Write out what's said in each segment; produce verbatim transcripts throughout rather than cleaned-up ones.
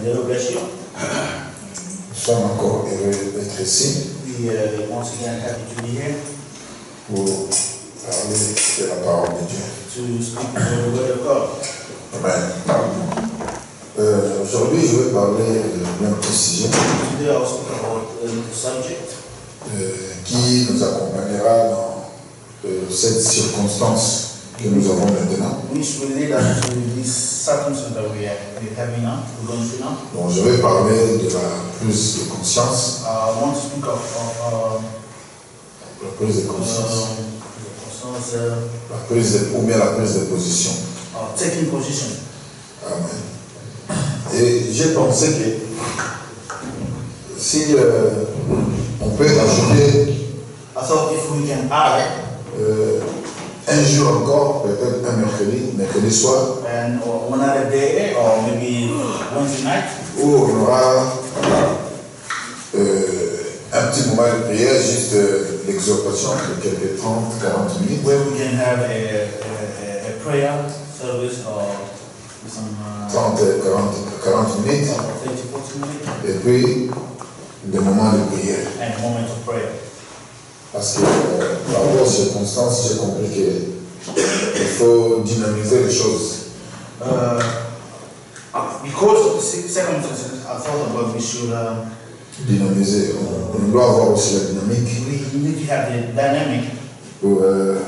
the Lord bless you. Nous sommes encore heureux d'être ici We uh, once again happy to be here pour parler de la parole de Dieu. to speak the word of God. Amen. Euh, Aujourd'hui, je vais parler d'un petit sujet Today I'll speak about uh, the subject euh, qui nous accompagnera dans euh, cette circonstance que nous avons maintenant. which will lead us to this circumstance that we are we're having now, we're going through now. Donc, je vais parler de la prise de conscience. Uh, I want to speak of, of La prise de uh, conscience. um, uh, La prise de, ou bien la prise de position. uh, taking position. Amen. Et j'ai pensé que si euh, on peut ajouter I thought if we can add euh, un jour encore, peut-être un mercredi, mercredi soir, and or another day or maybe Wednesday night, où on aura euh, un petit moment de prière, juste euh, l'exhortation de quelques trente à quarante minutes. where we can have a, a, a prayer service or some uh, trente à quarante minutes, thirty to forty minutes et puis des moments de prière. and a moment of prayer. Parce que euh, par rapport aux circonstances, j'ai compris qu'il faut dynamiser les choses. Uh, because of the circumstances, I thought about we should uh, Dynamiser. On, on doit avoir aussi la dynamique we need to have the dynamic pour euh,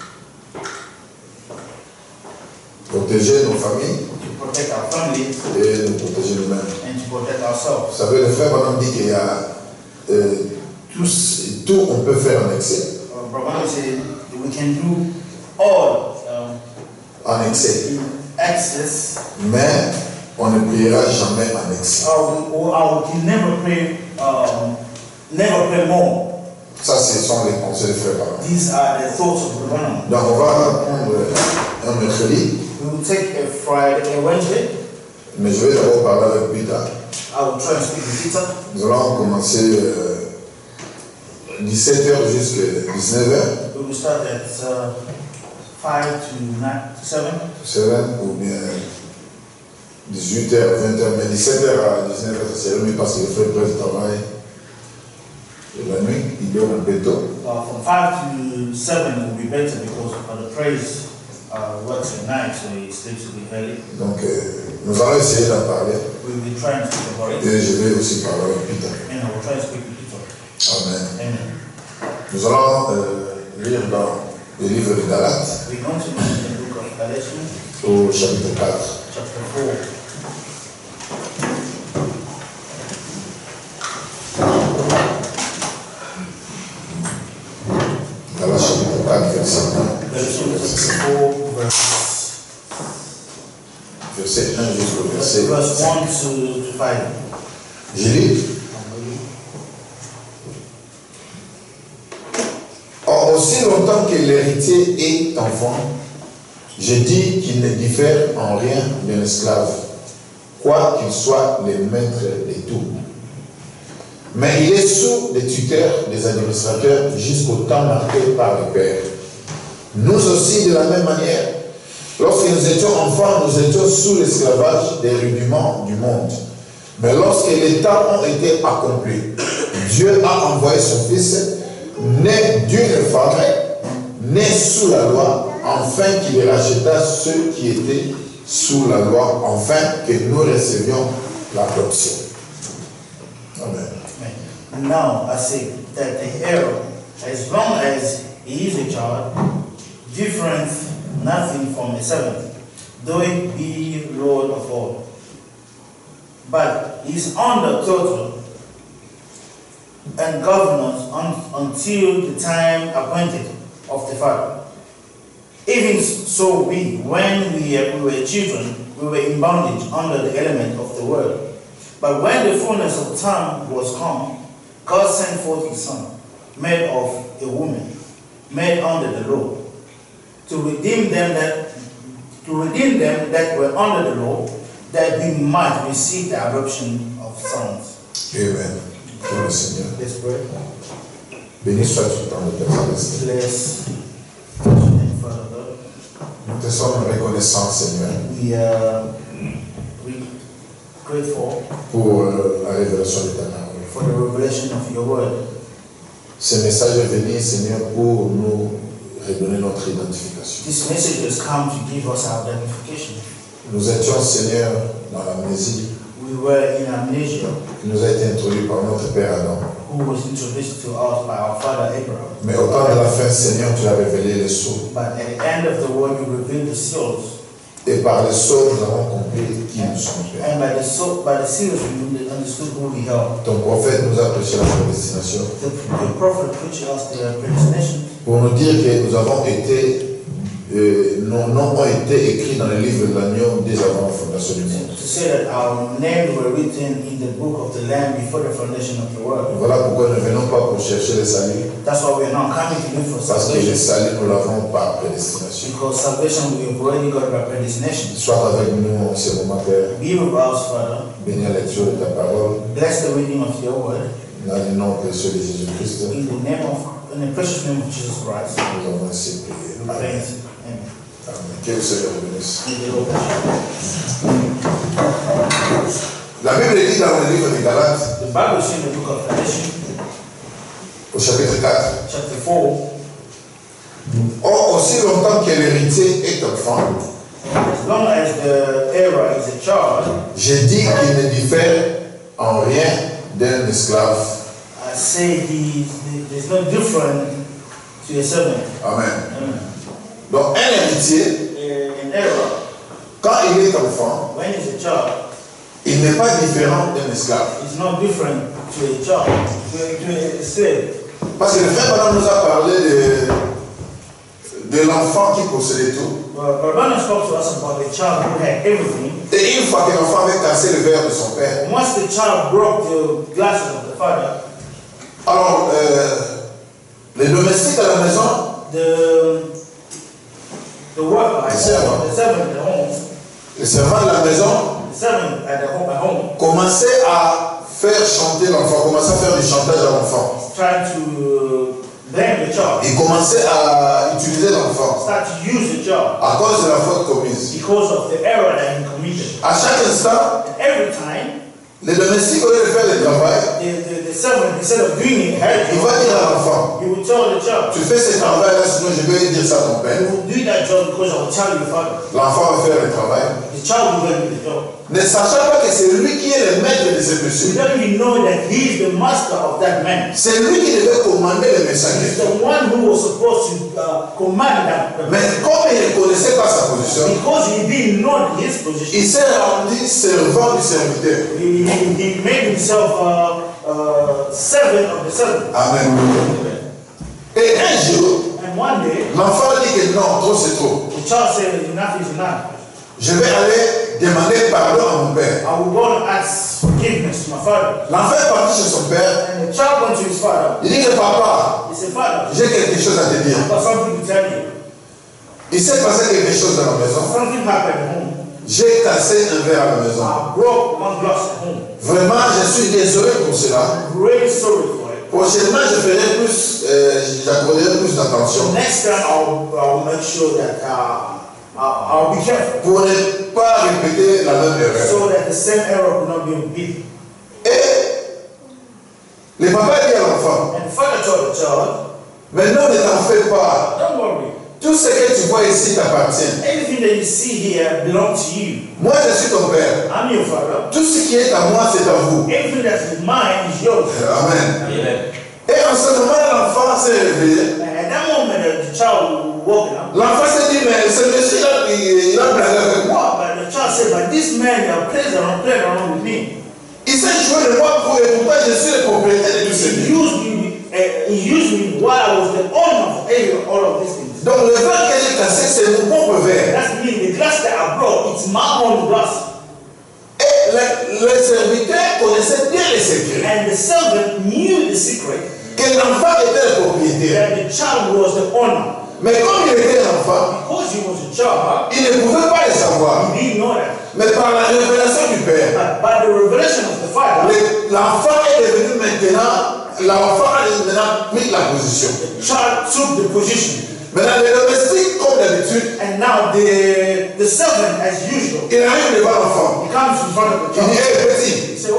protéger nos familles to protect our families et nous protéger nous-mêmes. and to protect Vous ourselves. savez, le frère Madame dit qu'il y a euh, tous, tout on peut faire en excès. Uh, Brother said we can do all um, En excès. in excess. Mais on ne priera jamais en excès. Uh, we, or I will never pray, um, never pray more. Ça, ce sont les conseils du frère Madame. These are the thoughts of the one. Donc on va prendre un mercredi, We will take a Friday, a Wednesday. mais je vais d'abord parler avec Peter. I will try and speak with Peter. Nous allons commencer euh, dix-sept heures jusqu'à dix-neuf heures. We will start at uh, five to nine to seven. sept ou bien dix-huit heures, vingt heures, mais dix-sept heures à dix-neuf heures, c'est mieux parce que le frère presse travail la nuit, il dort un peu tôt. Uh, from five to seven will be better because for the praise uh, works at night, so he sleeps a bit early. Donc euh, nous allons essayer d'en parler We will try and speak about it, et je vais aussi parler avec Peter. and I will try and speak with Peter. Amen. Amen. Nous allons euh, lire dans le livre de Galates We're going to read the book of Galatians, au chapitre quatre. chapter four. Galates chapitre quatre, verset un. Galatians chapter four, verse, Verset un jusqu'au verset verse cinq. one to, to five. Je lis. Or, aussi longtemps que l'héritier est enfant, je dis qu'il ne diffère en rien d'un esclave, quoi qu'il soit le maître de tout. Mais il est sous les tuteurs des administrateurs jusqu'au temps marqué par le Père. Nous aussi, de la même manière, lorsque nous étions enfants, nous étions sous l'esclavage des rudiments du monde. Mais lorsque les temps ont été accomplis, Dieu a envoyé son Fils, né d'une femme, né sous la loi, afin qu'il racheta ceux qui étaient sous la loi, afin que nous recevions l'adoption. Amen. Now I say that the heir, as long as he is a child, differeth nothing from a servant, though he be Lord of all. But he is under total and governance un, until the time appointed of the Father. Even so we, when we, uh, we were children, we were in bondage under the element of the world. But when the fullness of time was come, God sent forth his Son, made of a woman, made under the law, to redeem them that to redeem them that were under the law, that we might receive the adoption of sons. Amen. Pour le Seigneur. Let's pray. Béni sois-tu dans le Père céleste. Bless your name, Father God. Nous te sommes reconnaissants, Seigneur, We are we grateful pour euh, la révélation de ta parole. for the revelation of your word. Ce message est venu, Seigneur, pour nous redonner notre identification. This message has come to give us our identification. Nous étions, Seigneur, dans l'amnésie We were in amnesia, qui nous a été introduit par notre Père Adam. who was introduced to us by our father Abraham. Mais au temps de la fin, Seigneur, tu as révélé les sceaux. But at the end of the word, you revealed the seals. Et par les sceaux, nous avons compris qui nous sommes, Père. And by the, so, by the seals, we understood who we are. Ton prophète nous a prêché la prédestination The, the prophet preached us the predestination pour nous dire que nous avons été, euh, nos noms ont été écrits dans le livre de l'agneau dès avant la fondation du monde. to say that our names were written in the book of the Lamb before the foundation of the world. Voilà pourquoi nous ne venons pas pour chercher le salut, That's why we're not coming to look for parce que le salvation. salut, nous l'avons par prédestination. Because salvation we have already got by predestination. Sois avec nous en ce moment, Père. Be with us, Father. Bénis la lecture de ta parole. Bless the reading of your word. Dans le nom précieux de Jésus-Christ, In the name of, in the precious name of Jesus Christ. nous avons ainsi prié. We pray. Amen. Amen. Que le Seigneur vous bénisse. May the Lord bless you. La Bible dit dans le livre de Galates, The Bible says in the book of Galatians, au chapitre quatre, chapter four, or aussi longtemps que l'héritier est enfant, as long as the heir is a child, j'ai dit qu'il ne diffère en rien d'un esclave. I say he, there's no different to a servant. Amen. Amen. Donc un héritier, Uh, An heir, quand il est enfant, when he's a child, il n'est pas différent d'un esclave. is not different to a child, to a, to a slave. Parce que le frère Madame nous a parlé de, de l'enfant qui possédait tout. But Rabbanah spoke to us about a child who had everything. Et une fois que l'enfant avait cassé le verre de son père, Once the child broke the glasses of the father, alors euh, les domestiques à la maison, the the worker, The servant. the servant at home, les servants de la maison, the servant at the home, at home, commençaient à faire chanter l'enfant, commençaient à faire du chantage à l'enfant. tried to uh, blame the child, Ils commençaient à utiliser l'enfant start to use the child à cause de la faute commise. because of the error that he committed. À chaque instant, And every time, les domestiques, au lieu de faire le travail, the, the, the servant, instead of doing it, had il va dire à l'enfant, he would tell the child, tu fais ce travail-là, sinon je vais dire ça à ton you père. will do that job because I will tell your father. L'enfant va faire le travail, The child will then do the job. ne sachant pas que c'est lui qui est le maître de ce You monsieur. don't even know that he is the master of that man. C'est lui qui devait commander les He's messagers. the one who was supposed to uh, command that. Mais comme il ne connaissait pas sa position, Because he didn't know his position, il s'est rendu servant du serviteur. he, he, he made himself uh, uh, servant of the servant. Amen. Et un jour, And one day, l'enfant dit que non, trop c'est trop. the child said, enough is enough. Je vais aller demander pardon à mon père. I will go and ask forgiveness to my father. L'enfant est parti chez son père. And the child went to his father. Il dit que papa, He said, Father, j'ai quelque chose à te dire. I've got something to tell you. Il s'est passé quelque chose dans la maison. Something happened at home. J'ai cassé un verre à la maison. I broke one glass at home. Vraiment, je suis désolé pour cela. I'm really sorry for it. Prochainement, je ferai plus, euh, j'accorderai plus d'attention Next time, I'll, I'll make sure that uh, I'll, I'll be careful pour ne pas répéter la même erreur. so that the same error will not be repeated. Et le papa dit à l'enfant, And the father told the child, maintenant ne t'en fais pas. don't worry. Tout ce que tu vois ici t'appartient. Anything that you see here belongs to you. Moi, je suis ton père. I'm your father. Tout ce qui est à moi, c'est à vous. Everything that's mine is yours. Amen. Amen. Et en ce moment, l'enfant s'est réveillé. And at that moment, the the child woke up. L'enfant s'est dit, mais ce monsieur-là, il, il a blagué avec moi. But the child said, but this man, they are playing around, playing around with me. Il s'est joué de moi pour et pourquoi je suis le propriétaire de tous ces He biens. used me, uh, he used me while I was the owner of every- all of these things. Donc le verre que j'ai cassé, c'est mon propre verre. That's mean the glass that I brought, it's my own glass. Et le, le serviteur connaissait bien les secrets. And the servant knew the secret Que l'enfant était le propriétaire. that the child was the owner. Mais comme il était l'enfant, Because he was a child, il ne pouvait pas le savoir. he didn't know that. Mais par la révélation du Père, But by the revelation of the Father, le- l'enfant est devenu maintenant, l'enfant a maintenant pris la position. the child took the position. Maintenant, les domestiques, comme d'habitude, And now the, the servant, as usual, il arrive devant l'enfant. he comes in front of the Il dit, child. hé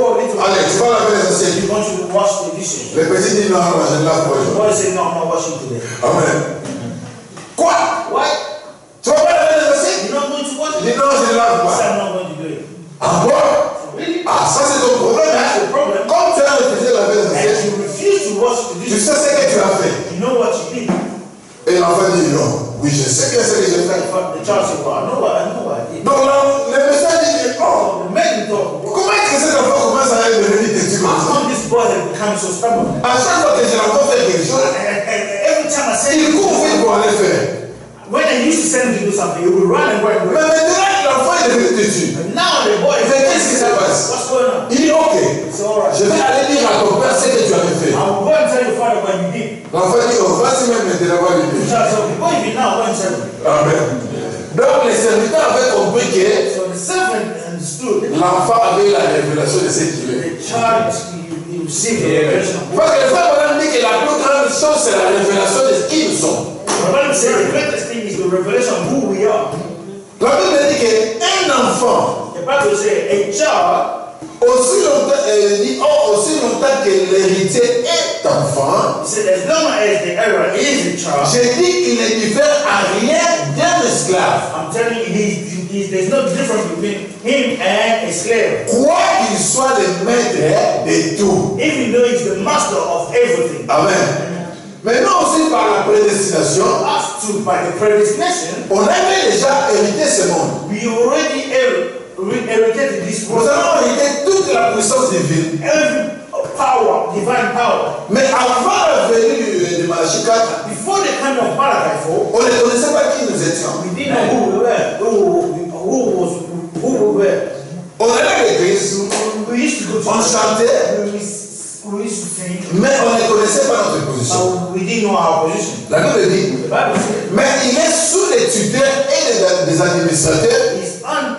oh, little boy, Allez, tu vas laver les assiettes. you want to wash the dishes. Le petit dit non, non, je ne lave pas. The boy said, no, I'm not washing today. Amen. Quoi? Why? Tu vas pas laver les assiettes? You're not going to wash Il it? dit non, je ne lave He pas. said, I'm not going to do it. Ah bon? Really? Ah, ça c'est ton problème. That's Hein? the problem. Comme tu as refusé de laver les And assiettes, you refuse to wash the tu dishes. sais ce que tu as fait. You know what you did. Et l'enfant dit non. Oui, je sais bien ce que j'ai fait. But the child said, well, I know what I know what I did. Donc là, le message dit oh, The man thought, comment est-ce que cet enfant commence à devenir têtu comme how ça? come this boy has become so stubborn? À chaque fois que je l'entends faire quelque chose, And, and, and every time I say, il court vite pour aller faire. when I used to send him to do something, he would run and run and Mais run. maintenant, l'enfant est devenu têtu. But now the boy is Mais qu'est-ce qui se passe? what's going on? Il dit ok, It's all right. je vais aller dire à ton père ce que tu avais fait. I will go and tell your father what you did. L'enfant dit oh, vas-y même maintenant, va lui The dire. child said, okay, go even now, go and tell him. Amen. Donc les serviteurs avaient compris que So the servant understood. l'enfant avait la révélation de ce qu'il est. The child, he, he received the revelation. Parce que les frères Branham dit que la plus grande chose c'est la révélation de qui nous sommes. The Bible says the greatest thing is the revelation of who we are. La Bible dit qu'un enfant, The Bible says a child, aussi longtemps, euh, dit, oh, aussi longtemps que l'héritier est enfant, he said as long as the error is a child, je dis qu'il ne diffère à rien d'un esclave. I'm telling you, he's, he's, there's no difference between him and a slave. Quoi qu'il soit le maître de tout. Even though he's the master of everything. Amen. Maintenant aussi par la prédestination, As to by the predestination, on avait déjà hérité ce monde. we already her- inherited this Nous world. avons hérité toute la puissance divine. Every power, divine power. Mais avant la venue de Malachie quatre, Before the kind of Malachi fall, on ne connaissait pas qui nous étions. we didn't know who we were, who, who was, who we were. On allait à l'église, We used to go to on chantait, we, we used to sing, mais on ne connaissait pas notre position. but we didn't know our position. La Bible dit, The Bible says mais il est sous les tuteurs et les, des administrateurs he's un,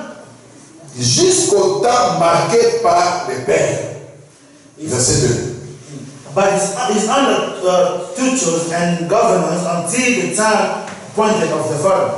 jusqu'au temps marqué par les pères. Verset deux. but he's, he's under uh, tutors and governors until the time appointed of the father.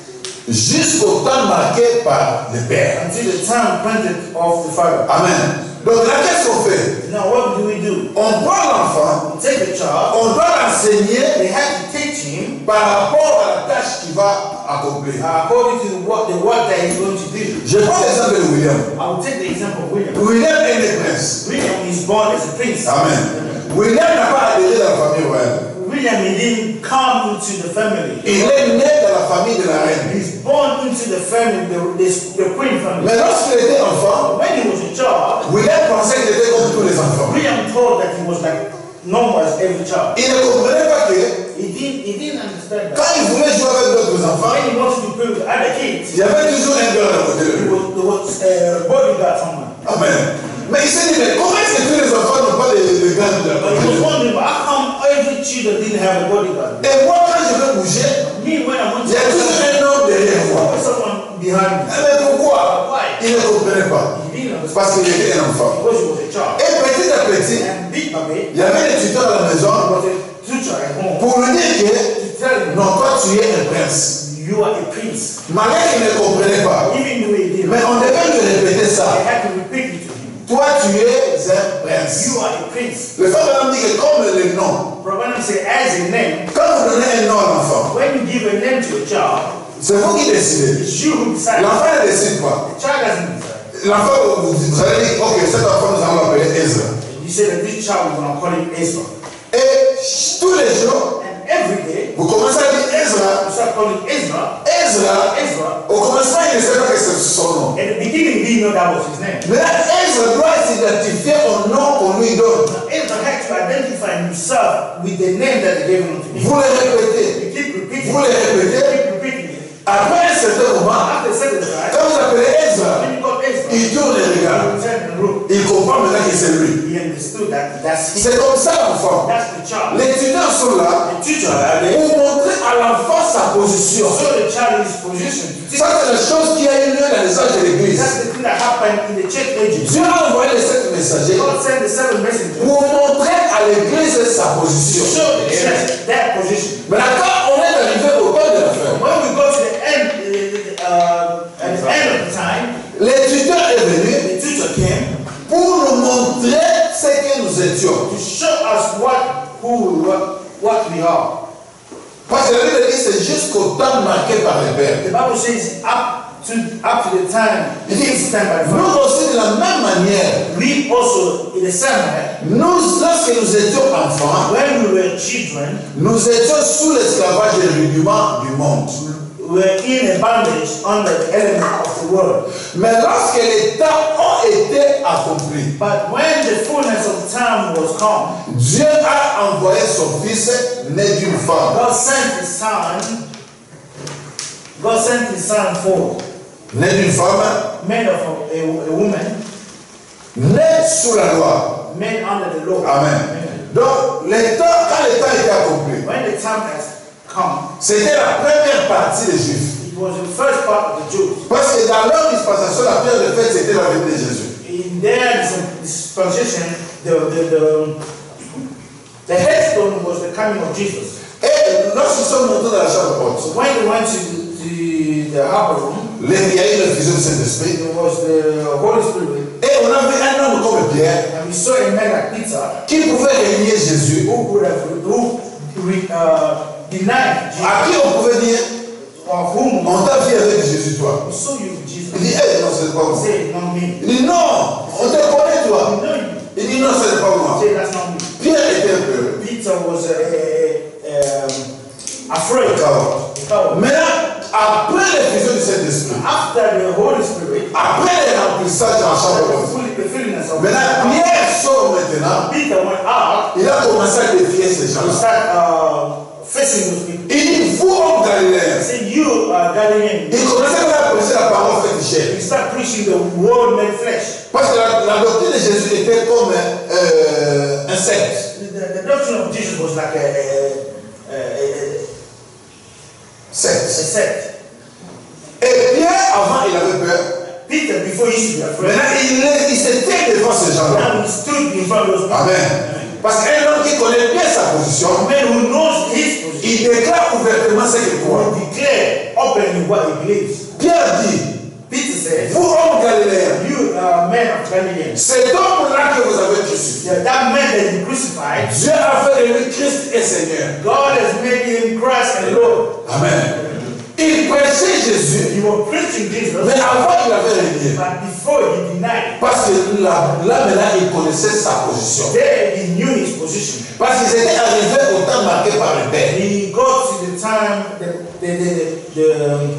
Jusqu'au temps marqué par les pères. Until the time appointed of the father. Amen. Donc là, qu'est-ce qu'on fait? Now what do we do? On prend l'enfant, We take the child, on doit l'enseigner they have to teach him par rapport à la tâche qu'il va accomplir. uh, according to what the work that he's going to do. Je prends l'exemple de William. I will take the example of William. William est né prince. William is born as a prince. Amen. William n'a pas adhéré dans la famille royale. William, he didn't come into the family. Il est né dans la famille de la reine. He's born into the family, the, the, the queen family. Mais lorsqu'il était enfant, When he was a child, William pensait qu'il était comme tous les enfants. William thought that he was like normal as every child. Il ne comprenait pas que He didn't, he didn't understand that. quand il voulait jouer avec d'autres enfants, When he wanted to play with other kids, il y avait toujours un gars à côté de there lui. was, there was a bodyguard somewhere. Amen. Mais il s'est dit, mais comment est-ce que tous les enfants n'ont pas de, de gars de la But he côté de was lui? wondering, but how come every children didn't have a bodyguard? Et moi, quand je vais bouger, Me, when I went il to y a toujours un homme derrière moi. always someone behind me. Eh, Mais pourquoi? Why? Il ne comprenait pas. He didn't understand Parce qu'il était un enfant. because he was a child. Et petit à petit, And bit by bit, il y avait des tuteurs à la maison there was a teacher at home pour lui dire que to tell him, non, toi tu es un prince. you are a prince. Malgré qu'il ne comprenait pas. Even though he didn't, Mais on devait lui répéter they ça. had to repeat it to him. Toi tu es un prince. You are a prince. Le frère Branham dit que comme le nom, Brother said, as a name, quand vous donnez un nom à l'enfant, when you give a name to a child, c'est vous qui décidez. it's you who decide. L'enfant ne décide pas. The child doesn't decide. L'enfant, vous, vous allez dire, ok, cet enfant nous allons l'appeler Ezra. You say that this child, we're going to call him Ezra. Et tous les jours, And every day, vous commencez à dire Ezra. you start calling Ezra, Ezra, Ezra. au commencement, il ne savait pas que c'est son nom. At the beginning, he didn't know that was his name. Mais là, Ezra doit s'identifier au nom qu'on lui donne. Ezra had to identify himself with the name that they gave him to him. Vous le répétez. You keep repeating Vous le it. répétez. Keep repeating it. Après un certain moment, After a certain time, quand vous appelez Ezra, when you got Ezra, il tourne et he regarde. returned and looked. Il comprend maintenant que c'est lui. He understood that that's him. C'est comme ça l'enfant. That's the child. Les étudiants sont là The teacher, uh, pour montrer à l'enfant sa position. show the child his position. Ça, c'est la chose qui a eu lieu dans les âges de l'église. That's the thing that happened in the church ages. Dieu a envoyé les sept messagers God sent the seven messengers pour montrer à l'église sa to position. show the church that position. Maintenant, quand on est arrivé au temps de la fin, When we go to the end, uh, at the end of the time, l'étudiant est venu the teacher came pour nous étions. To show us what, who, what, what we are. Parce que la Bible dit c'est jusqu'au temps marqué par les pères. The Bible says up to up to the time. Il dit, This time by nous aussi de la même manière, we also in the same way. nous, lorsque nous étions enfants, When we were children, nous étions sous l'esclavage et le rudiment du monde. we were in a bondage under the element of the world. Mais lorsque les temps ont été accomplis, But when the fullness of time was come, Dieu a envoyé son fils né d'une femme. God sent His Son. God sent His Son forth, Né d'une femme, made of a, a, a woman, né sous la loi. made under the law. Amen. Donc, les temps, quand les temps étaient accomplis, When the time has come, c'était la première partie des Juifs. it was the first part of the Jews. Parce que dans leur dispensation, la première de fête, c'était la venue de Jésus. In their dispensation, the, the, the, the headstone was the coming of Jesus. Et lorsqu'ils sont montés dans la chambre haute, So when they went to the, the upper room, les- il y a eu le fusion de Saint-Esprit. there was the Holy Spirit, Et on a vu un homme comme Pierre and we saw a man like Peter qui pouvait régner Jésus, who would have who, uh, denied Jesus, à qui on pouvait dire, or whom on t'a vu avec Jésus, toi. we saw you with Jesus. Il dit, eh, non, ce n'est pas moi. Say, not me. Il dit, non, on te connaît, We toi. know you. Il dit, non, ce n'est pas moi. Say, that's not me. Pierre était un peu Peter was uh, um, afraid. coward. Coward. Maintenant, après l'effusion du Saint-Esprit, After the Holy Spirit, après le remplissage en chambre the haute, full- the fullness of maintenant, Pierre sort maintenant, Peter went out il a commencé à défier ces to gens-là. start uh, facing those people. Il dit, vous, hommes He galiléens, said, you are Galilean. il commençait à prêcher la parole faite chair. You start preaching the word made flesh. Parce que la, la doctrine de Jésus était comme euh, un secte. The, the, the doctrine of Jesus was like a, a, a, a, a Secte. sect. Et Pierre, avant, il avait peur. Peter, before he used to be afraid, Maintenant, il, est- il se tient devant ces gens-là. now he stood in front of those people. Amen. Parce qu'un homme qui connaît bien sa position, A man who knows his position il déclare ouvertement ce qu'il croit. will declare openly what he believes. Pierre dit, Peter said, vous, hommes galiléens, you are men of Galileans. cet homme-là que vous avez crucifié, That that man that you crucified, Dieu a fait de lui Christ et Seigneur. God has made him Christ and Lord. Amen. Il prêchait Jésus, You were preaching Jesus, mais avant il avait renié. but before he denied, Parce que là, là maintenant, il connaissait sa position. there he knew his position. Parce qu'ils étaient arrivés au temps marqué par le Père. He got to the time, the the the, the, um,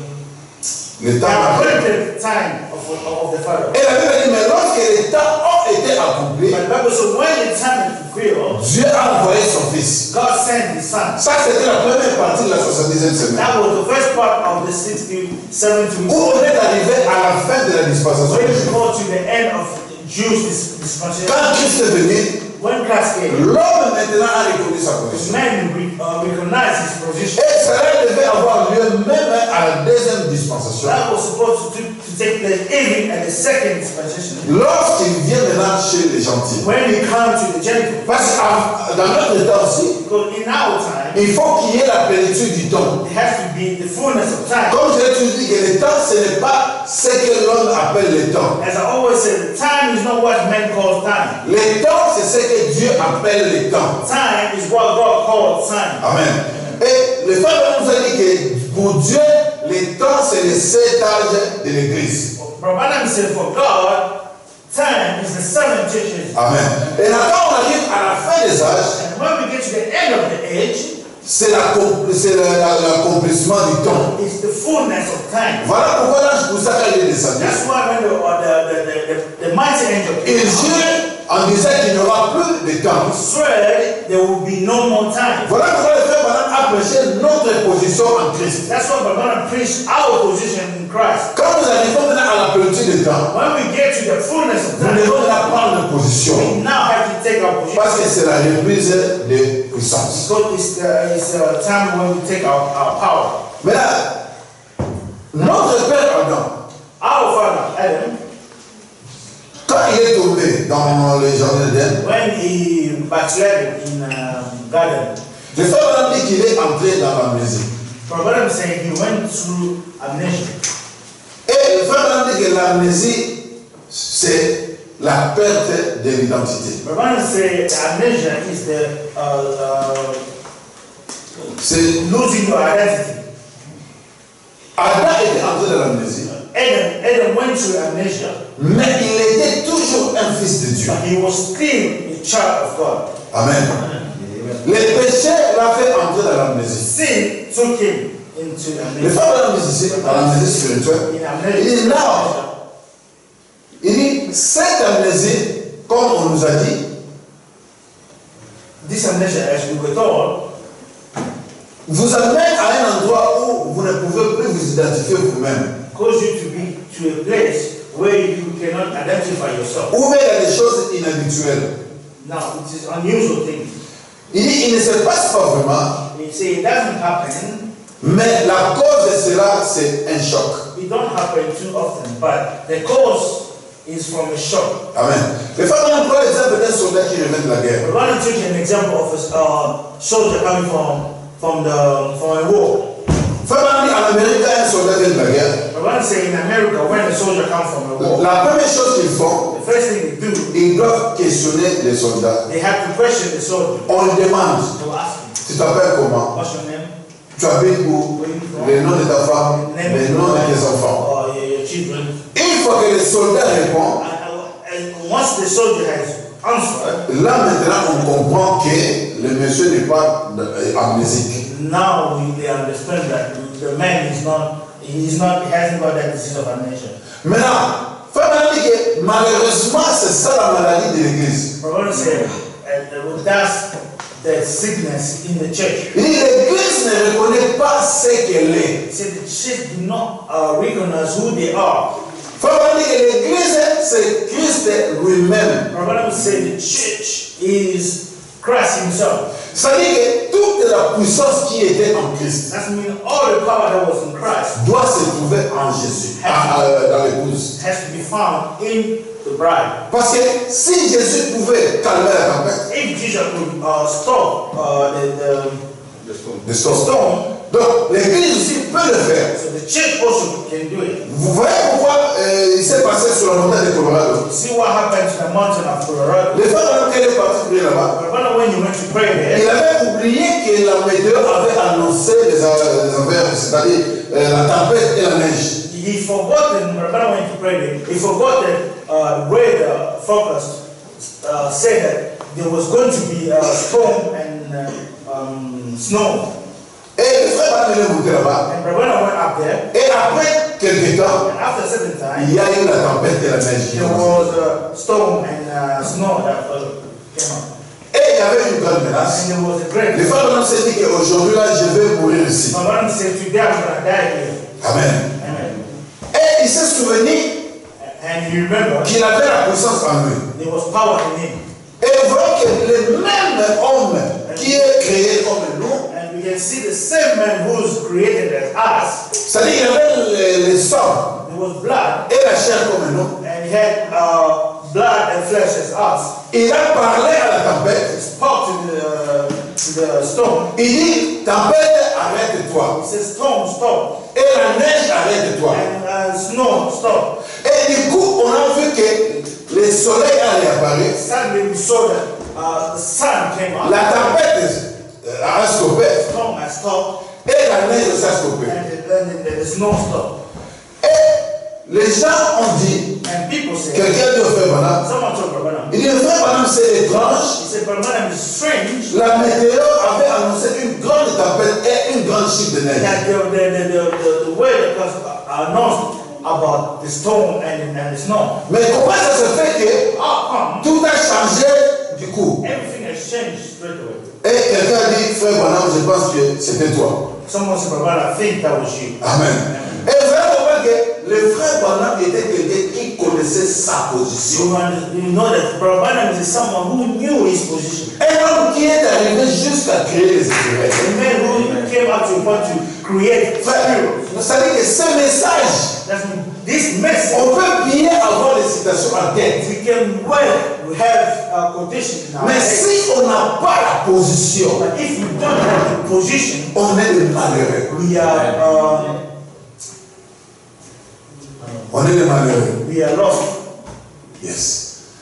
Le the temps marqué. appointed time of, of the Father. Et la Bible dit, mais lorsque les temps ont été accomplis, But the Bible says when the time is fulfilled, Dieu a envoyé son Fils. God sent His Son. Ça, c'était la première partie de la soixante-dixième semaine. That was the first part of the sixty-seventh week. Où on est arrivé à la fin de la dispensation. When we go to the end of Jews' dis- dispensation, Quand Christ est venu, when Christ came, l'homme maintenant a reconnu sa position. men re- uh, recognized his position. Et cela devait avoir lieu même à la deuxième dispensation. That was supposed to, to take place even at the second dispensation. Lorsqu'il vient maintenant chez les gentils. When we come to the Gentiles, Parce que dans notre temps aussi, because in our time, il faut qu'il y ait la plénitude du temps. it has to be the fullness of time. Comme je l'ai toujours dit, que le temps, ce n'est pas ce que l'homme appelle le temps. As I always say, the time is not what men call time. Le temps, c'est ce que Dieu appelle le temps. Time is what God called time. Amen. Et le Père nous a dit que pour Dieu, le temps, c'est le sept âge de l'Église. But Adam said, for God, time is the seven churches. Amen. Et là, quand on arrive à la fin des âges, And when we get to the end of the age, c'est l'accom- c'est la- la- l'accomplissement du temps. it's the fullness of time. Voilà pourquoi l'ange pour ça quand il est descendu. That's why when the, uh, the, the, the, the, the mighty angel Il came, jurait en disant qu'il n'y aura plus de temps. he swear there will be no more time. Voilà pourquoi le Père maintenant a prêché notre position en Christ. That's why we're going to preach our position in Christ. Quand nous arrivons maintenant à la plénitude du temps, When we get to the fullness of nous time, devons maintenant prendre position. we now have to take our position. Parce que c'est la reprise de puissance. Because it's the it's a time when we take our, our power. Maintenant, notre Père Adam, Our father, Adam, quand il est tombé dans le jardin d'Éden, when he backslid in um, garden, le Père Adam dit qu'il est entré dans l'amnésie. but what I'm saying, he went through amnesia. Et le Père Adam dit que l'amnésie, c'est la perte de l'identité. Brabant say amnesia is the uh, uh, C'est losing your identity. Adam était entré dans l'amnésie, Adam, Adam went through amnesia, mais il était toujours un fils de Dieu. but he was still a child of God. Amen. Les péchés l'avaient entré dans l'amnésie. Sin took him into Les amnesia. femmes dans l'amnésie, dans l'amnésie spirituelle, In amnesia. il dit non. Il dit cette amnésie, comme on nous a dit, This amnesia, as we were told, vous amène à un endroit où vous ne pouvez plus vous identifier vous-même. cause you to be to a place where you cannot identify yourself. Où il y a des choses inhabituelles. Now, it is unusual thing. Il dit il ne se passe pas vraiment, They say it doesn't happen. mais la cause de cela, c'est un choc. It don't happen too often, but the cause is from a shock. Amen. Les femmes ont pris l'exemple d'un soldat qui revient de la guerre. We're going to take an example of a uh, soldier coming from from the from a war. Femmes ont dit en Amérique, quand un soldat vient de la guerre, We're going to say in America, when a soldier comes from a war, la première chose qu'ils font, the first thing they do, ils doivent questionner les soldats. they have to question the soldier. On lui demande, They will ask him, tu t'appelles comment? what's your name? Tu habites où? Le nom de ta femme, Name le of nom your de tes wife, enfants. or your, your children. Une fois que le soldat répond, And, and once the soldier has answered, là maintenant on comprend que le monsieur n'est pas euh, amnésique. now we, they understand that the man is not, he's not, he hasn't got that disease of amnesia. Maintenant, Fabien dit que malheureusement c'est ça la maladie de l'église. We're going to say, and that's the sickness in the church. Il dit l'église ne reconnaît pas ce qu'elle est. He said the church do not uh, recognize who they are. Fabien dit que l'église c'est Christ lui-même. We're going to say the church is Christ himself. Ça dit que toute la puissance qui était en Christ That means all the power that was in Christ doit se trouver en Jésus, à- à- dans l'épouse. has to be found in the bride. Parce que si Jésus pouvait calmer la tempête, If Jesus could uh, stop uh, the, the, de the son storm, donc l'église aussi peut le faire. so the church also can do it. Vous voyez pourquoi euh, il s'est passé sur la montagne de Colorado. See what happened to the mountain of Colorado. Les femmes ont qu'elle est partie prier là-bas. But when you went to pray Il there, avait oublié que la météo avait annoncé les, a- les affaires, c'est-à-dire euh, la tempête et la neige. he forgot that when I went to pray there, he forgot that uh, weather forecast uh, said that there was going to be a storm and uh, um, snow. Et les frères ont allé monter là-bas. And when I went up there, Et après quelques temps, and after a certain time, il y a eu la tempête et la neige qui there commencent. was a storm and uh, snow that uh, came up. Et il y avait une grande menace. And there was a great. Les femmes ont s'est dit qu'aujourd'hui là, je vais mourir ici. My mom said, today I'm going to die here. Amen. Amen. Et il s'est souvenu And he remembered qu'il avait la puissance en lui. there was power in him. Et vous voyez que le même homme qui est créé comme nous, And we can see the same man who's created as us. c'est-à-dire qu'il avait le, le sang There was blood, et la chair comme nous. and he had uh, blood and flesh as us. Il a parlé à la tempête. He spoke to the, uh, to the storm. Il dit, tempête, arrête-toi. He said, storm, stop. Et la neige, arrête-toi. And uh, snow, stop. Et du coup, on a vu que le soleil a réapparu. Suddenly we saw that uh, the sun came up. La tempête euh, a stoppé. The storm had stopped. Et la neige aussi a stoppé. And then the, the snow stopped. Et les gens ont dit, And people said, quelqu'un dit au frère Branham, someone told Brother Branham. il dit, le frère Branham, c'est étrange. He said, Brother Branham is strange La météo avait annoncé une grande tempête et une grande chute de neige. that the, the, the, the, the, the weather was announced about the storm and, and the snow. Mais comment ça se fait que How come tout a changé du coup? everything has changed straight away? Et quelqu'un a dit, frère Branham, je pense que c'était toi. Someone said, Brother Branham, I think that was you. Amen. Et vous allez voir que le frère Branham était quelqu'un qui connaissait sa position. You, under- you know that Brother Branham is someone who knew his position. Un homme qui est arrivé jusqu'à créer les A écrivains. man who came out to want to create heroes. C'est-à-dire que ce message, That's this message. on peut bien avoir des citations en tête. We can well we have a quotation in our Mais head. si on n'a pas la position, But if we don't have the position, on est le malheureux. we are um, On est le malheureux. we are lost. Yes.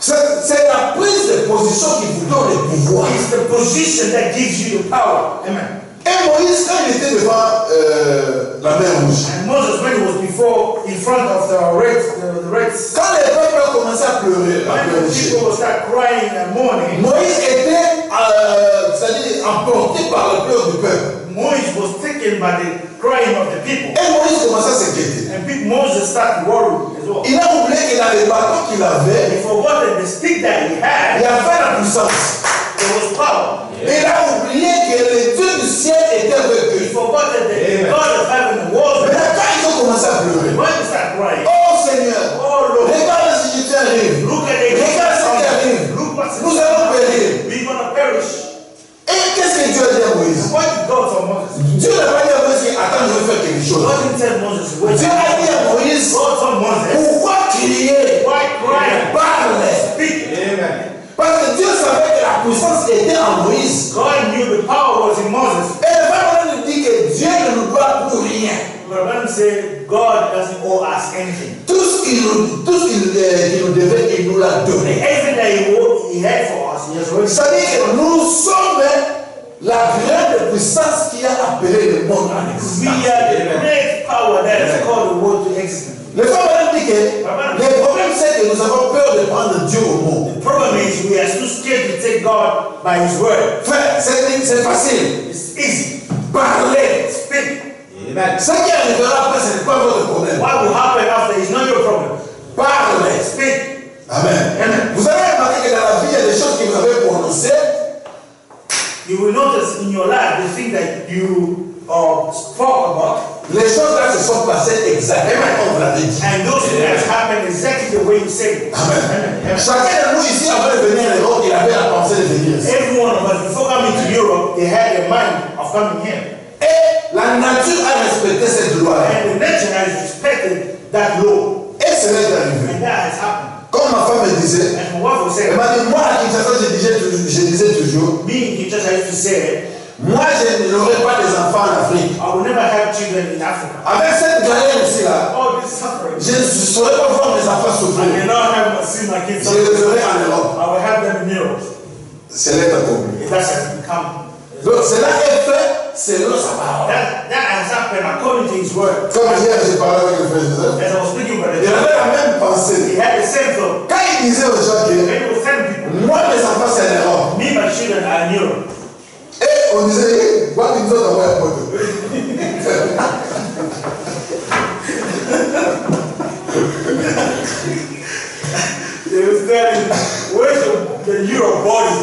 C'est la prise de position qui vous donne le pouvoir. It's the position that gives you the power. Amen. Et Moïse, quand il était devant euh, la mer rouge, And Moses, when he was before, in front of the red, the, the red sea, quand les peuples ont commencé à pleurer, à when the pleurer, people will start crying and mourning, Moïse était, euh, c'est-à-dire emporté par le pleur du peuple. Moses was taken by the crying of the people. Et Moïse commençait à s'inquiéter. And people, Moses started worrying as well. Il a oublié que dans les bâtons qu'il avait, He forgot that the stick that he il had, y avait la puissance. there was power. Et il a oublié que le Dieu du ciel était avec He eux. forgot that the God of heaven was Mais with him. quand ils ont commencé à pleurer, When he started crying, oh Seigneur, oh Lord, regarde ce qui t'arrive. look at the Regarde ce qui arrive. Look what's Nous allons périr. We're going to perish. Et qu'est-ce que Dieu a dit à Moïse? What did God tell Moses? Dieu n'a pas dit à Moïse, attends, je vais faire quelque chose. God didn't tell Moses, wait. Dieu a dit à Moïse, God told Moses, pourquoi crier? why cry? Parle. Speak. Amen. Parce que Dieu savait que la puissance était en Moïse. God knew the power was in Moses. Et le Bible nous dit que Dieu ne nous doit plus rien. But when say God doesn't owe us anything. Tout ce qu'il nous, tout ce qu'il, euh, qu'il nous devait, il nous l'a donné. Everything that he, owed, he had for us, he has already. C'est-à-dire que nous sommes la grande puissance qui a appelé le monde en We existence. are the great power that has called the world to existence. Le Bible dit que le problème c'est que nous avons peur de prendre Dieu au mot. The problem is we are too scared to take God by his word. Frère, c'est, c'est facile. It's easy. Parlez. Speak. Amen. Ce qui arrivera après, ce n'est pas votre problème. What will happen after is not your problem. Parlez. Speak. Amen. Amen. Vous avez remarqué que dans la vie, il y a des choses que vous avez prononcées. You will notice in your life the thing that you uh, spoke about. Les choses là se sont passées exactement comme vous l'avez dit. And those things happen exactly the way you say it. Amen. Amen. Chacun de nous ici, avant de venir en Europe, il avait la pensée de venir ici. Every one of us, before coming to Europe, they had a mind of coming here. Et la nature a respecté cette loi. And the nature has respected that law. Et cela est arrivé. And that has happened. Comme ma femme me disait, And my wife was elle saying, m'a dit, moi à Kinshasa, je disais, toujours- je disais toujours, me in Kinshasa used to say, moi je n'aurai pas des enfants en Afrique. I will never have children in Africa. Avec cette galère ici là, All this suffering. je ne saurais pas voir mes enfants I souffrir. cannot have see my kids Je les suffer. aurai en Europe. I will have them in Europe. C'est l'être accompli. That has become. Donc cela est fait selon sa parole. That, that has happened according to his word. Comme hier, j'ai parlé avec le frère Joseph. As I was speaking about Il it, avait la même he pensée. had the same thought. Quand il disait aux gens que When he was telling people, moi, mes enfants, c'est en Europe. me, my children are in Europe. Et on disait, hey, what is not our photo? They were telling, where's the, the Europe body?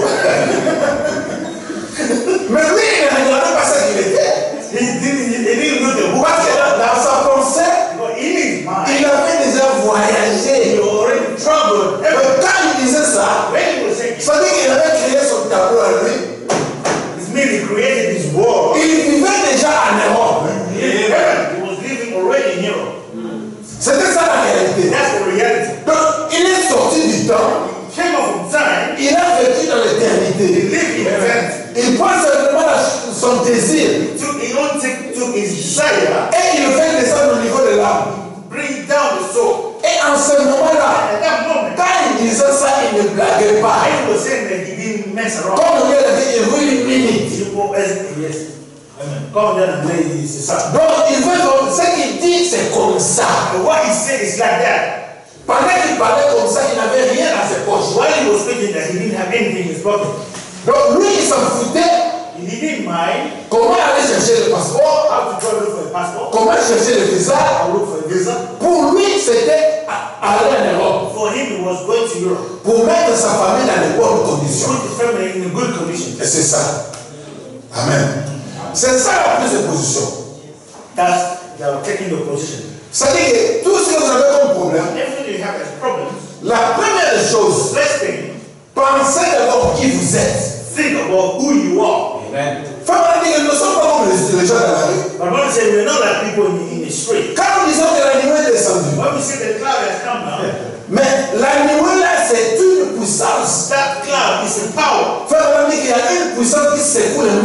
Mais lui, il ne regardait pas ce qu'il était. He didn't, he didn't know the book. Parce que dans, dans sa pensée, But in his mind, il avait déjà he voyagé. already troubled. Mais quand il disait ça, When he was saying, ça veut dire qu'il avait créé son tableau à lui. it's mean he created this world. Il vivait déjà en Europe. He was living already in Europe. C'était ça la réalité. That's the reality. Donc, il est sorti du temps. He came up from time. Il a vécu dans He l'éternité. lived in eternity. Il prend simplement la- son désir He took, he only took, took his desire, et il le fait descendre au niveau de l'âme. bring down the soul. Et en ce moment-là, At that moment, quand il disait ça, il ne blaguait pas. he was saying that he didn't mess around. Comme on vient de dire, il veut une minute. He was- Yes. Amen. Come down and lay his son. Donc, il veut comme ce qu'il dit, c'est comme ça. And what he said is like that. Pendant qu'il parlait comme ça, il n'avait rien dans ses poches. While he was speaking that, he didn't have anything in his pocket. Donc, lui, il s'en foutait He didn't mind comment aller chercher le passeport, how to go look for a passport, comment chercher le visa. how to look for a visa. Pour lui, c'était aller en Europe For him, he was going to Europe. pour mettre sa famille dans les bonnes conditions. Put his family in a good condition. Et c'est ça. Amen. C'est ça la prise de position. That's they are taking the position. C'est-à-dire que tout ce que vous avez comme problème, Everything you have as problems. la première des choses, First thing, pensez d'abord qui vous êtes. think about who you are. Amen. Femme dit que nous ne sommes pas comme les, les gens dans la rue. But when we say we're not like people in, in the street, Quand nous disons que l'animal est descendu, when we say the cloud has come down, mais l'animal là, c'est une puissance. that cloud is a power. Femme dit qu'il y a une puissance qui secoue le monde en ce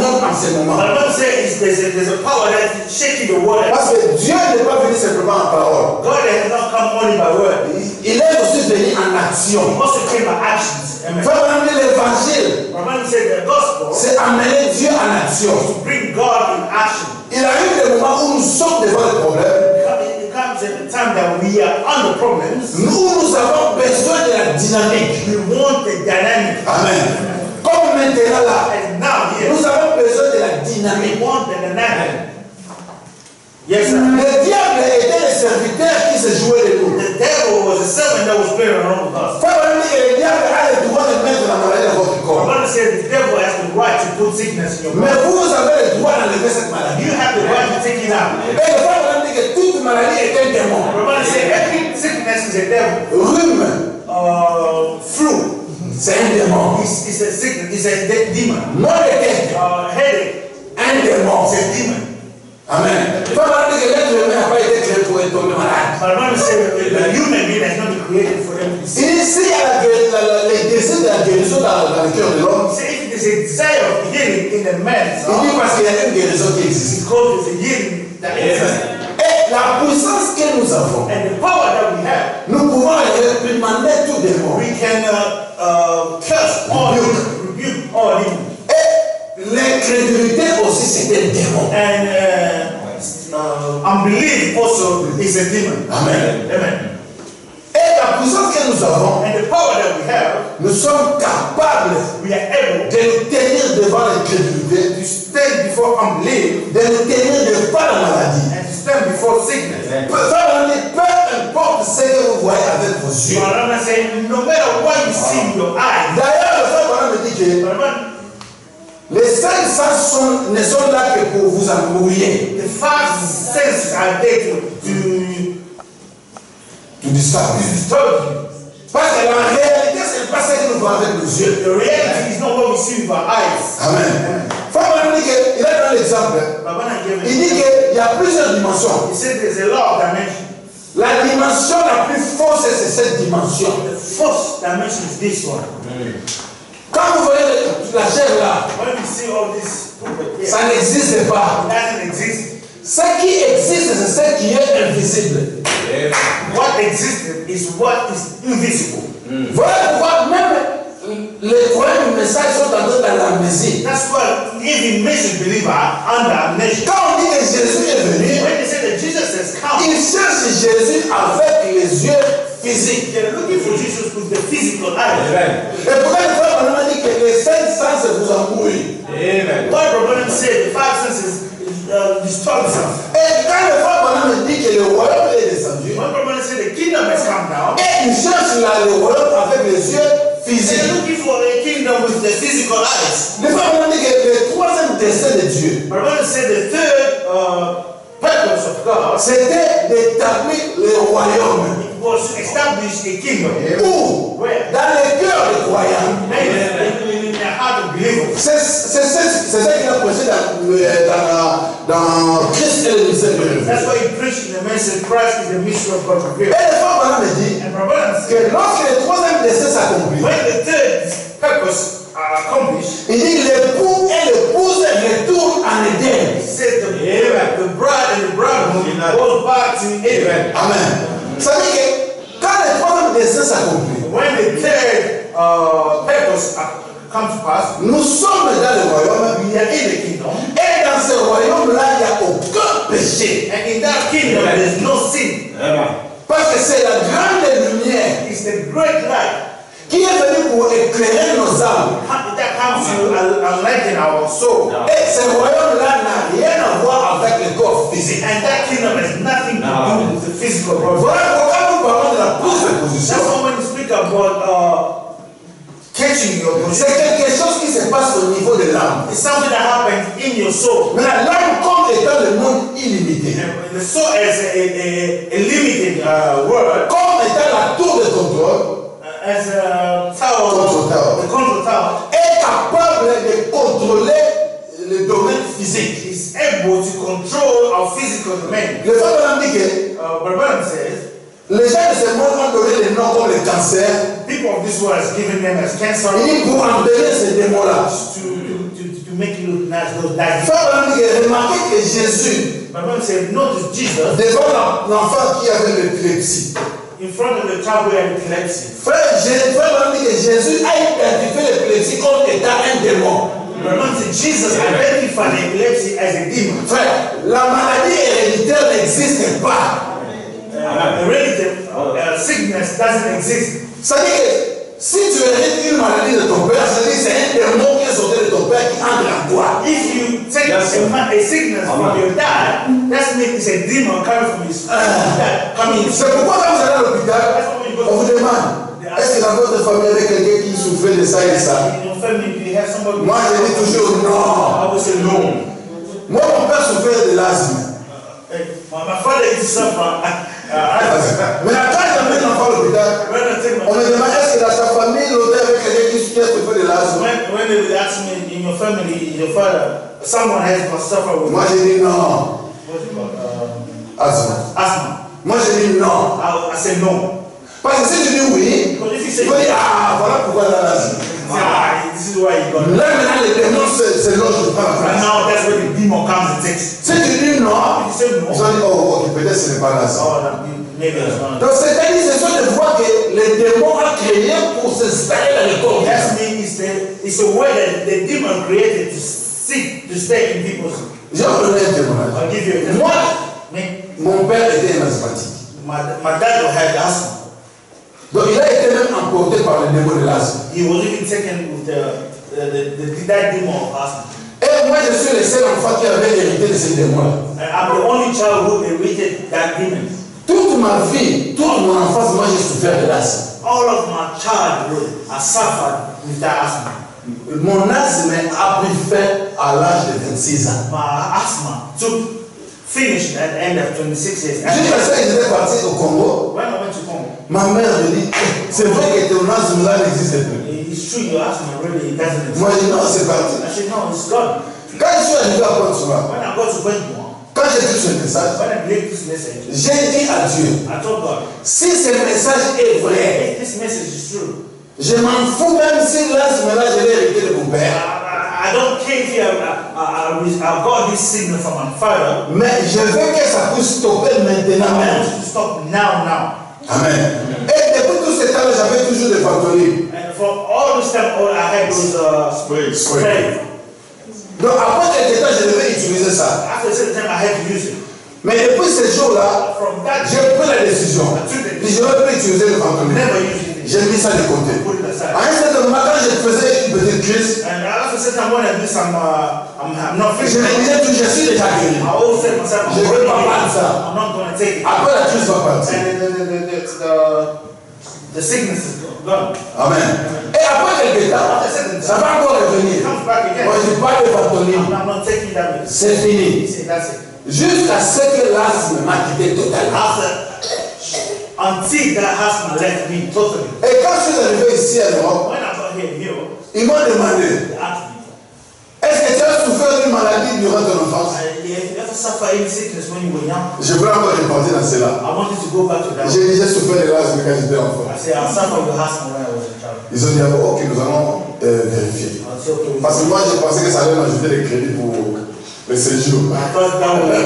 ce moment. But God says there's a, there's a power that's shaking the water. Parce que Dieu n'est pas venu simplement en parole. God has not come only by word. Il est aussi venu en He action. also came by actions. Amen. Frère, l'évangile, Bible said the gospel c'est amener Dieu en action. to bring God in action. Il arrive des moments où nous sommes devant les problèmes. It comes at the time that we are on the problems. Nous, nous avons besoin de la dynamique. We want the dynamic. Amen. Comme maintenant là, And now here, nous avons besoin de la we dynamique. want the dynamic. Yes, sir. Le diable était le serviteur qui se jouait de nous. The devil was a servant that was playing around with us. Frère, on dit que le diable a le droit de mettre la maladie dans votre The corps. Bible said the devil has the right to put sickness in your Mais body. vous avez le droit d'enlever cette maladie. You have the right to take it out. Et le frère, on dit que toute maladie est un démon. The Bible said every sickness is a devil. Rhume, Uh, flu c'est un démon. is, is a sickness, is a de- demon. Mal de tête, Uh, headache un démon. is a demon. Amen. Le frère, on dit que l'être humain n'a pas été créé pour être tombé malade. But the Bible said the human being has not been created for them to be sick. Il dit, s'il y a la gué- la- la- les désirs de la guérison dans, dans le cœur de l'homme, Say if there's a desire of healing in the man's il dit heart, parce qu'il y a une guérison qui existe. because there's a healing that exists. Et la puissance que nous avons, And the power that we have, nous pouvons réprimander tout démon. we can uh, uh, curse all Rebuke. rebuke all evil. Et l'incrédulité aussi, c'est un démon. And uh, uh, unbelief also is a demon. Amen. Amen. Et la puissance que nous avons, And the power that we have, nous sommes capables we are able de nous tenir devant l'incrédulité, to stand before unbelief de nous tenir devant la maladie. and to stand before sickness. Peu, ça veut dire, peu importe ce que vous voyez avec vos yeux. So I'm saying, no matter what you see with your eyes, D'ailleurs, le frère Branham me dit que but when les cinq sens sont- ne sont là que pour vous embrouiller, the five senses are there to, to tout disturber. disturb you. Parce que la réalité, ce n'est pas ce que nous voyons avec nos yeux. The reality is not what we see with our eyes. Amen. Frère Branham dit que, il a donné l'exemple. But when I give Il it, dit qu'il y a plusieurs dimensions. he said there's a lot of dimension. La dimension la plus forte, c'est cette dimension. The first dimension is this one. Quand vous voyez la chair là, When we see all this, it ça n'existe pas. doesn't exist. Ce qui existe, c'est ce qui est invisible. What existed is what is invisible. Voilà pourquoi même les croyants du message sont entrés dans l'amnésie. That's why even Christian believers are under amnesia. Quand on dit que Jésus est venu, When they say that Jesus has come, ils cherchent Jésus avec les yeux physiques. they're looking for Jesus with the physical eyes. Et pourquoi le frère Branham dit que les cinq sens vous embrouillent. Why Branham said the five senses uh, disturb us. Et quand le frère Branham dit que le royaume est descendu, When Branham said the kingdom has come down, et ils cherchent là le royaume avec les yeux physiques. they're looking for a kingdom with the physical eyes. Le frère Branham dit que le troisième dessein de Dieu, Branham said the third uh, purpose of God c'était d'établir le royaume. was to establish a kingdom. Où, Where? dans le cœur des croyants, In, in, in the heart of believers. c'est c'est- c'est- c'est ça qu'il a prêché dans, le- dans, la- dans Christ et le mystère de Dieu. That's why he preached in the message, Christ is the mystery of God Et revealed. le frère Branham me dit And Branham said, que lorsque le troisième dessein s'accomplit, when the third purpose are accomplished, il dit l'époux et l'épouse retournent en Éden. he said the, the bride and the bridegroom goes back to Eden. Amen. Ça veut dire que quand le troisième dessein s'accomplit, When the third uh, purpose uh, comes to pass, nous sommes dans le royaume. we are in the kingdom. Et dans ce royaume-là, il n'y a aucun péché. And in that kingdom, there's no sin. Parce que c'est la grande lumière It's the great light qui est venue pour éclairer nos âmes. that comes to enlighten our soul. Et ce royaume-là n'a rien à voir avec le corps physique. And that kingdom has nothing to do with the physical body. Voilà pourquoi nous parlons de la prise de position. That's why when you speak about uh, catching your C'est position, quelque chose qui se passe au niveau de l'âme. it's something that happens in your soul. Maintenant, l'âme comme étant le monde illimité, And the soul is a, a, a limited uh, word, comme étant la tour de contrôle, uh, as a tower, Control tower. the control tower, est capable de contrôler le domaine physique. is able to control our physical domain. Le frère Branham dit que Uh, but Branham says, les gens de ce monde ont donné des noms comme le cancer. people of this world has given them as cancer Il dit pour embellir ces démons-là. to, to, to, to make you look nice, those daddy. Frère, remarquez que Jésus, My mom said, notice Jesus devant l'enfant qui avait l'épilepsie, in front of the child who had epilepsy. frère, frère, dit que Jésus a identifié l'épilepsie comme étant un démon. My mom said, Jesus identified epilepsy as a demon. Frère, la maladie héréditaire n'existe pas. Uh, hereditary uh, sickness doesn't exist. Ça dit que si tu hérites une maladie de ton père, ça dit que c'est un démon qui est sorti de ton père qui entre en toi. If you take Yes, a, ma- a sickness from your dad, that means it's a demon coming from his dad. Coming. C'est pourquoi quand vous allez à l'hôpital, on vous demande, est-ce que dans votre famille il y avait quelqu'un qui souffrait de ça et de ça? In your family, do you have somebody? Moi je dis toujours non. I would say no. Moi mon père souffrait de l'asthme. Hey, my, my father is suffer. Uh, uh, Mais quand j'amène l'enfant à l'hôpital, when I take my on me demande est-ce que dans sa famille l'auteur avec quelqu'un qui souffrait de l'asthme? when when they ask me in your family, your father, someone has must suffer with Moi je dis non. what do you call uh, Asthme. asthma. Moi je dis non. I, I say no. Parce que si tu dis oui, Because if you il say faut dire ah voilà pourquoi il a l'asthme. ah, this is why you got it. Là maintenant les démons c'est là je prends la And place. now that's where the demon comes and takes. Si tu dis non, If you say ils no, ont dit oh ok peut-être ce n'est pas l'asthme. oh, that maybe it's not. Donc c'est-à-dire ce sont des voies que les démons ont créées pour s'installer dans les corps. That means it's the it's a way that the demon created to seek to stay in people's. Je vais vous donner un témoignage. I'll give you a Moi, Me, mon père était un asthmatique. my, my dad had asthma. Donc il a été même emporté par le démon de l'asthme. He was even taken with the the, the, the that demon of asthma. Et moi je suis le seul enfant qui avait hérité de ce démon-là. And I'm the only child who inherited that demon. Toute ma vie, toute mon enfance, moi j'ai souffert de l'asthme. All of my childhood, I suffered with that asthma. Mon asthme a pris fin à l'âge de vingt-six ans. My asthma took finished at the end of twenty-six years. Jusqu'à ce que j'étais parti au Congo, When I went to Congo, ma mère me dit, c'est vrai que ton asthme là n'existe plus. it's true your asthma really doesn't exist. Moi je dis non, c'est parti. I said, no, it's gone. Quand je suis arrivé à Port-Soura, When I got to Benjamin, quand j'ai vu ce message, when I played this message, j'ai dit à Dieu, I told God, si ce message est vrai, if this message is true, je m'en fous même si l'asthme là je l'ai hérité de mon I, père. I, I don't care if I, I, I, I got this signal from my father. Mais je veux que ça puisse stopper maintenant I même. want you to stop now, now. Amen. Et depuis tout ce temps-là, j'avais toujours des Ventolin. And for all this time, all I had was uh, Spray, spray. Donc après quelques temps, je devais utiliser ça. After a certain time, I had to use it. Mais depuis ce jour-là, From that j'ai day, pris la décision. Puis je ne vais plus utiliser le Ventolin. never use it. J'ai mis ça de côté. Put it aside. À un certain moment, quand je faisais une petite crise, And after a certain time, when I do some, uh, I'm, I'm not je feeling me it. disais tout, je suis déjà guéri. I always say to myself, I'm, Je veux pas prendre ça. I'm not going to take it. Après la crise va partir. And the, the, the, the, the, the sickness is gone. Amen. Et après quelques temps, ça va encore It revenir. comes back again. Moi, je n'ai pas de Ventolin. I'm, I'm not taking that medicine. C'est fini. See, that's it. Jusqu'à ce que l'asthme m'a quitté totalement. After, until that asthma left me totally. Et quand je suis arrivé ici à l'Europe, When I got here in Europe, ils m'ont demandé, they asked me, est-ce que tu as souffert d'une maladie durant ton enfance? I, you ever suffer any sickness when you were young? Je voulais encore répondre dans cela. I wanted to go back to that. J'ai déjà souffert de l'asthme quand j'étais enfant. I said, I suffered with asthma when I was a child. Ils ont dit, ah, bon, ok, nous allons euh, vérifier. I said, okay, we Parce que moi, je pensais que ça allait m'ajouter des crédits pour le séjour. I thought that would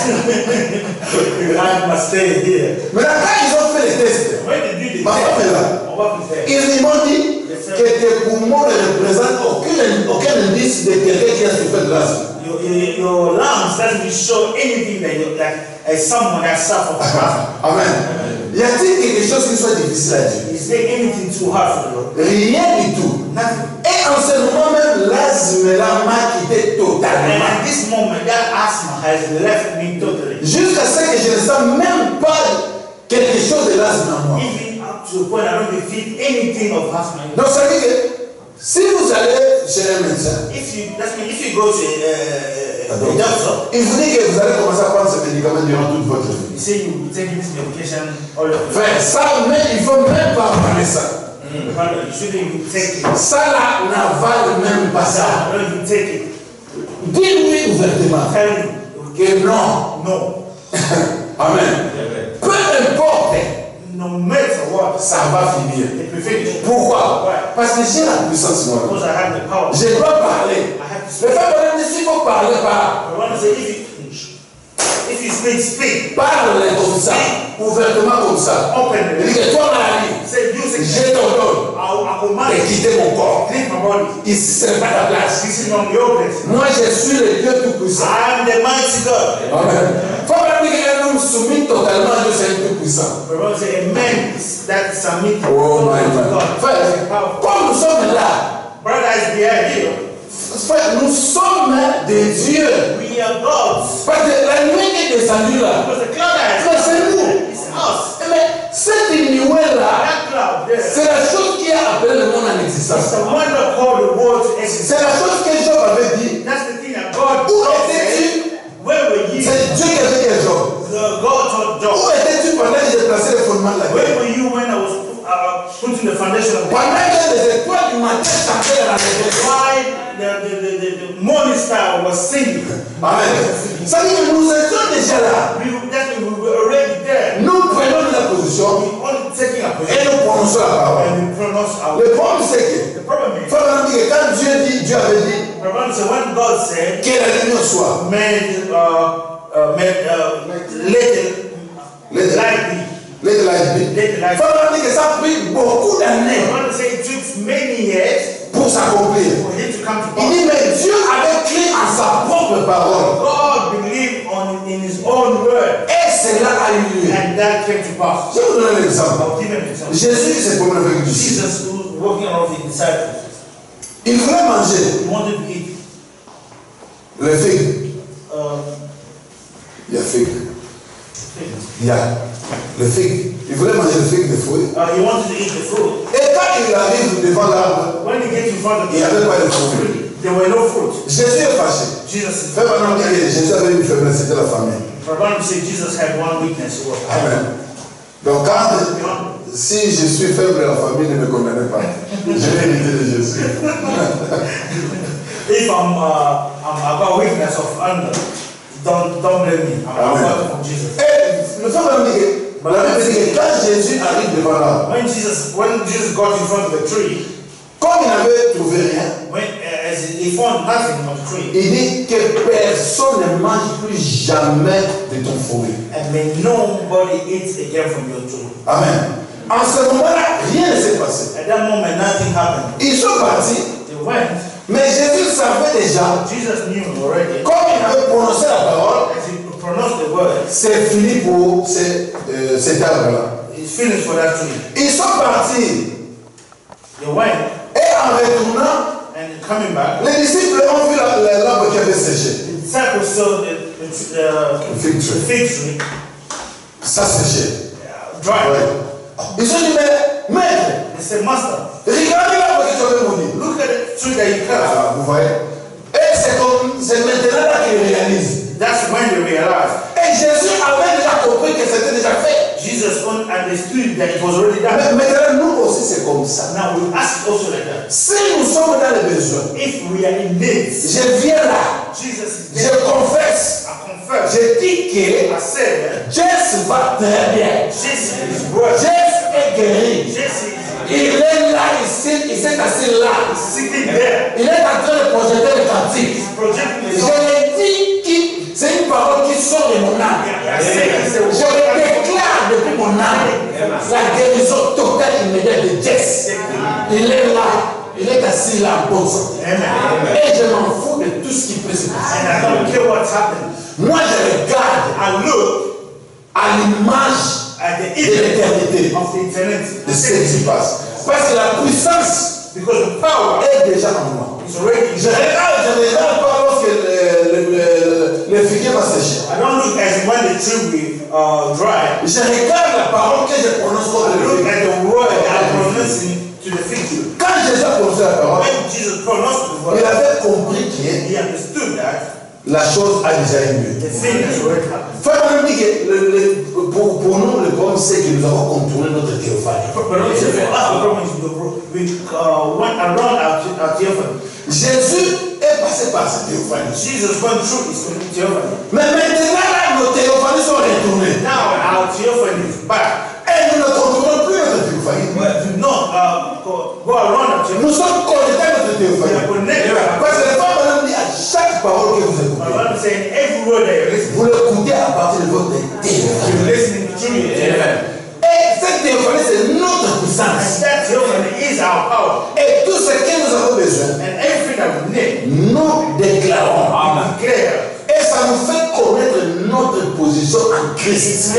I must stay here. Maintenant, quand ils ont fait les tests, When they did the ma femme est test, là. my wife is there. Ils m'ont dit que tes poumons ne représentent aucun, aucun indice de quelqu'un qui a souffert de l'asthme. Your, your, your lungs doesn't show anything that you're like as someone that suffered from asthma. Amen. Y a-t-il quelque chose qui soit difficile à Dieu? Is there anything too hard for the Lord? Rien du tout. Nothing. Et en ce moment même, l'asthme là m'a quitté And totalement. at this moment, that asthma has left me totally. Jusqu'à ce que je ne sens même pas quelque chose de l'asthme en moi. Even up to the point I don't even feel anything of asthma. Donc ça veut dire que si vous allez chez un médecin, If you, that means if you go to uh, a doctor, il vous dit que vous allez commencer à prendre ce médicament durant toute votre vie. you say you will be taking this medication all of the Frère, ça, mais il faut même pas parler ça. Mm. You shouldn't even take it. Ça là n'avale même pas ça. Don't even take it. Dis-lui ouvertement Tell him que non. no. Amen. Peu importe, No matter what, ça va finir. it will finish. Pourquoi? Why? Parce que j'ai la puissance moi. Because I have the power. Je dois parler. I have to Le frère Branham dit s'il faut parler, parle. I want to say, if you, if you speak, speak. Parle comme ça, ouvertement comme ça. Open. Il dit que toi, Marie, Say, you say, je t'ordonne I, I command de you quitter mon corps. to leave my body. Ici, ce n'est pas ta place. This is not your place. Moi, je suis le Dieu Tout-Puissant. I am the mighty God. Amen. Faut pas dire qu'un homme soumis totalement à Dieu, c'est un Tout-Puissant. The Bible says, a man is that submit Oh my to God. God. Frère, comme nous sommes là, Brothers, we are here. frère, nous sommes des dieux. We are gods. Parce que la nuit est descendue là. Because the cloud has Mais c'est nous. It's us. Mais cette nuée-là, That cloud there. c'est la chose qui a appelé le monde en It's existence. the one that called the world to C'est existence. la chose que Job avait dit. That's the thing that God Où God étais-tu? said. Where were you? C'est Dieu qui avait dit à Job. The God told Où Job. étais-tu pendant que j'ai placé le fondement de la Where terre? were you when I was uh, putting the foundation of the Pendant que les étoiles du matin chantaient dans la région. Why the, the, the, the, the morning star was singing? Amen. Ça dit que nous étions déjà là. We, were- that we were already there. Nous prenons la position We only taking a et position nous prononçons la parole. and we pronounce our. Le problème c'est que, The problem is, faut vraiment dire que quand Dieu dit, Dieu avait dit the problem is when God said, que la lumière soit, made, uh, uh, made, uh, let it let the light be. let the light be. Let the light Faut vraiment dire que ça a pris beaucoup The d'années Bible says it took many years pour s'accomplir. for him to come to Il pass. dit, mais Dieu avait cru en sa propre parole. God believed on in his own word, Et cela a eu lieu. and that came to pass. Je vais vous donner un exemple. I'll give him an example. Jésus qui s'est promené avec les disciples. Jesus was walking around with his disciples. Il voulait manger He wanted to eat. le fig. Um, Il y a fig. fig. Il y a le fig. Il voulait manger le fig des fruits. Uh, he wanted to eat the fruit. Et quand il arrive devant l'arbre, When he gets in front of il n'y avait pas de the fruit. tree, there were no fruit. Jésus est fâché. Jesus, Fais maintenant dire que Jésus avait une faiblesse, c'était la famille. for Bible said Jesus had one weakness. It was Amen. Donc quand, si je suis faible, la famille ne me condamne pas. Je vais éviter de Jésus. If I'm, uh, I'm I've got weakness of anger, don't don't blame me. I'm Amen. about from Jesus. Et le fait vraiment dire que, la Bible dit que quand Jésus arrive devant l'arbre, When Jesus when Jesus got in front of the tree, comme il n'avait trouvé rien, when uh, as he he found nothing on the tree, il dit que personne ne mange plus jamais de ton fruit. and may nobody eat again from your tree. Amen. En ce moment-là, rien ne s'est passé. At that moment, nothing happened. Ils sont partis, They went. mais Jésus savait déjà, Jesus knew already. comme il avait prononcé la parole, As he pronounced the word, c'est fini pour ces, euh, cet arbre-là. it's finished for that tree. Ils sont partis, They went, et en retournant, and coming back, les disciples ont vu la- la- l'arbre qui avait séché. the disciples saw the, the, the, Le fig the tree. fig tree Ça séchait. uh, dry. Ouais. Ils ont dit, mais maître, They said, Master, regardez l'arbre que tu avais maudit. look at the tree that you cut. Ah, vous voyez? Et c'est comme, c'est maintenant là qu'ils réalisent. That's when they realized. Et Jésus avait déjà compris que c'était déjà fait. Jesus understood that it was already done. Mais maintenant, nous aussi, c'est comme ça. Now we ask also like that. Si nous sommes dans les besoins, If we are in need, je viens là, Jesus is je there. confesse, I confess. je dis que I said that Jess va très bien. Jesus is worthy. Jess est guéri. Jesus Il est là, ici, il s'est assis là. is sitting there. Il est en train de projeter le cantique. He's projecting Je his own. l'ai dit, qui- c'est une parole qui sort de mon âme. I said it's Je a le word. déclare depuis mon âme. La guérison totale immédiate de Jess. Il est là. Il est assis là en bonne santé. Amen. Et je m'en fous de tout ce qui peut se passer. And I don't care what's happening. Moi, je regarde I look à l'image at the de image l'éternité of the eternity. de ce qui se passe. Parce que la puissance Because the power est déjà en moi. is already. Je regarde, je regarde pas lorsque le, le, le, le figuier va sécher. I don't look as when the tree will uh, dry. Je regarde la parole que je prononce I contre le look figuier. at the word I'm pronouncing to the fig tree. Quand Jésus a prononcé la parole, When Jesus pronounced the il word, avait compris que he understood that la chose a déjà eu lieu. the thing has already happened. Frère, on dit que le, le, pour, pour nous, le problème, c'est que nous avons contourné notre théophanie. But also for us, the problem is we uh, went around our, our theophany. Jésus est passé par cette théophanie. Jesus went through his theophany. Mais maintenant, là, nos théophanies sont retournées. Now our theophany is back. Et nous ne contournons plus notre théophanie. We do not uh, go, go around our theophany. Nous sommes connectés à notre We are théophanie. connected. Parce que les femmes ont dit à chaque parole que vous écoutez, Brother saying every word that you're listening, vous l'écoutez à partir de votre you're téléphone. listening through your telephone. Et cette téléphone, c'est notre And puissance. that telephone is our power. Et tout ce que nous avons besoin, And everything that we need, nous déclarons. we declare. Et ça nous fait connaître notre position en Christ.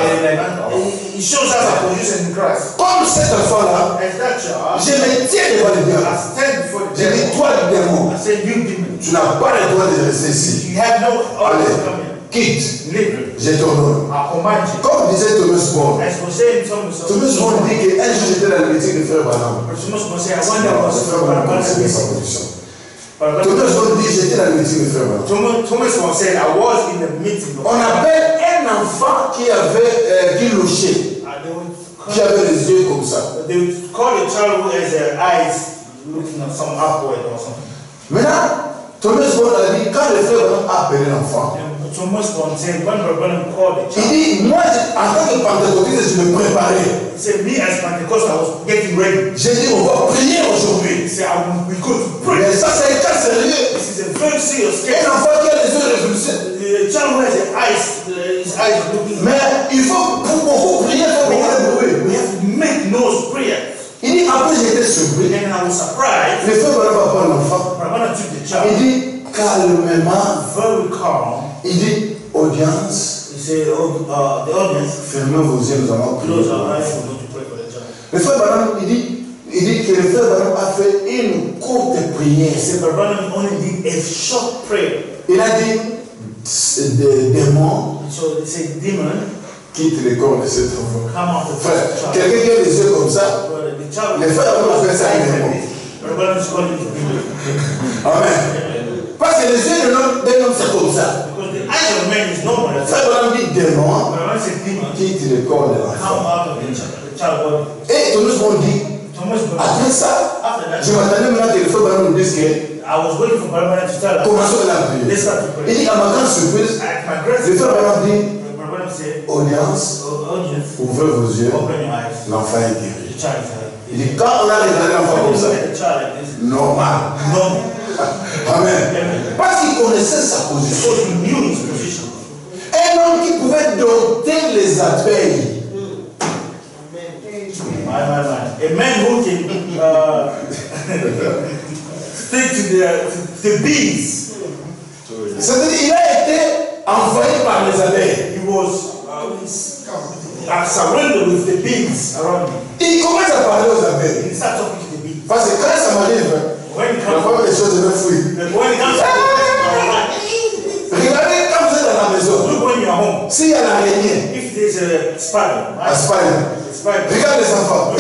It shows us our position in Christ. Comme cet enfant-là, As that child, je me tiens devant le I diable. stand before the Je dis, devil. toi le démon, I said, you demon, tu n'as pas le droit de rester ici. you have no order Allez, to come in. quitte. Live. Je t'honore. I command you. Comme disait Thomas More, As we say in Thomas, Thomas More dit qu'un jour j'étais dans le métier de frère Branham. Thomas will say, I wonder Non, what's c'est frère Branham qui connaissait sa position. Thomas More dit j'étais dans le métier de frère Branham. Thomas, Thomas was saying, I was in the meeting. On appelle un enfant qui avait, euh, qui louchait, Uh, they would qui avait les yeux comme ça. They would call a child who has their eyes looking at some upward or something. Maintenant, Thomas More a dit, quand le frère Branham a appelé l'enfant, And Thomas was saying, when Brother called the il child, dit, moi, je- en tant que pentecôtiste, je me préparais. he said, me as Pentecost, I was getting ready. J'ai dit, on va prier He aujourd'hui. said, I will be good to pray. Mais ça, c'est un cas sérieux. This is a very serious Un case. enfant qui a les yeux révulsés. The child who has the eyes, uh, his eyes looking. Mais il faut, pour beaucoup prier, il faut We beaucoup de have, bruit. we have to make noise prayer. Il dit, après j'étais surpris. And I was surprised. Le frère Branham va prendre l'enfant. Brother took the Il child dit, calmement, very calm. il dit, audience, He said, oh, uh, the audience, fermez vos yeux, nous allons prier. close our eyes, we're going to pray for the child. Le frère Branham, il dit, il dit que le frère Branham a fait une courte prière. He said, Brother only did a short prayer. Il a dit, des démons So they say, demon, quittent le corps de cet enfant. come out of Frère, the child. quelqu'un qui a les yeux comme ça, Brother, the child, les frères vont faire ça avec les mots. Brother is calling it demon. Amen. Parce que les yeux de l'homme, d'un homme, c'est comme ça. Because the eyes of man is normal. Le frère Branham dit démon Brother said, demon, quitte le corps de come l'enfant. out of the child, the child body. Et tout le monde dit, Thomas, après ça, after that, je m'attendais maintenant que le frère Branham nous dise que I was waiting for Brother to tell us. commençons la prière. Let's start to Il pray. dit, à ma grande surprise, At my great le frère Branham dit, Brother said, audience, oh, audience, ouvrez vos yeux, open your eyes. l'enfant est The guéri. child is alive. Il dit, quand on a regardé l'enfant When comme you ça, look at the child like this, normal. normal. Amen. Parce qu'il connaissait sa position. Because he knew his position. Un homme qui pouvait dompter les abeilles. My, my, my. A man who can uh, stick to the, to the bees. C'est-à-dire il a été envahi par les abeilles. He was uh, surrounded with the bees around him. Il commence à parler aux abeilles. He started talking to the bees. Parce que quand ça m'arrive, When it la comes, première des choses, je vais fuir. when it comes to Regardez quand vous êtes dans la maison. look when you're home. S'il y a l'araignée, If there's a spider, à right? Spider, A spider. regarde les enfants.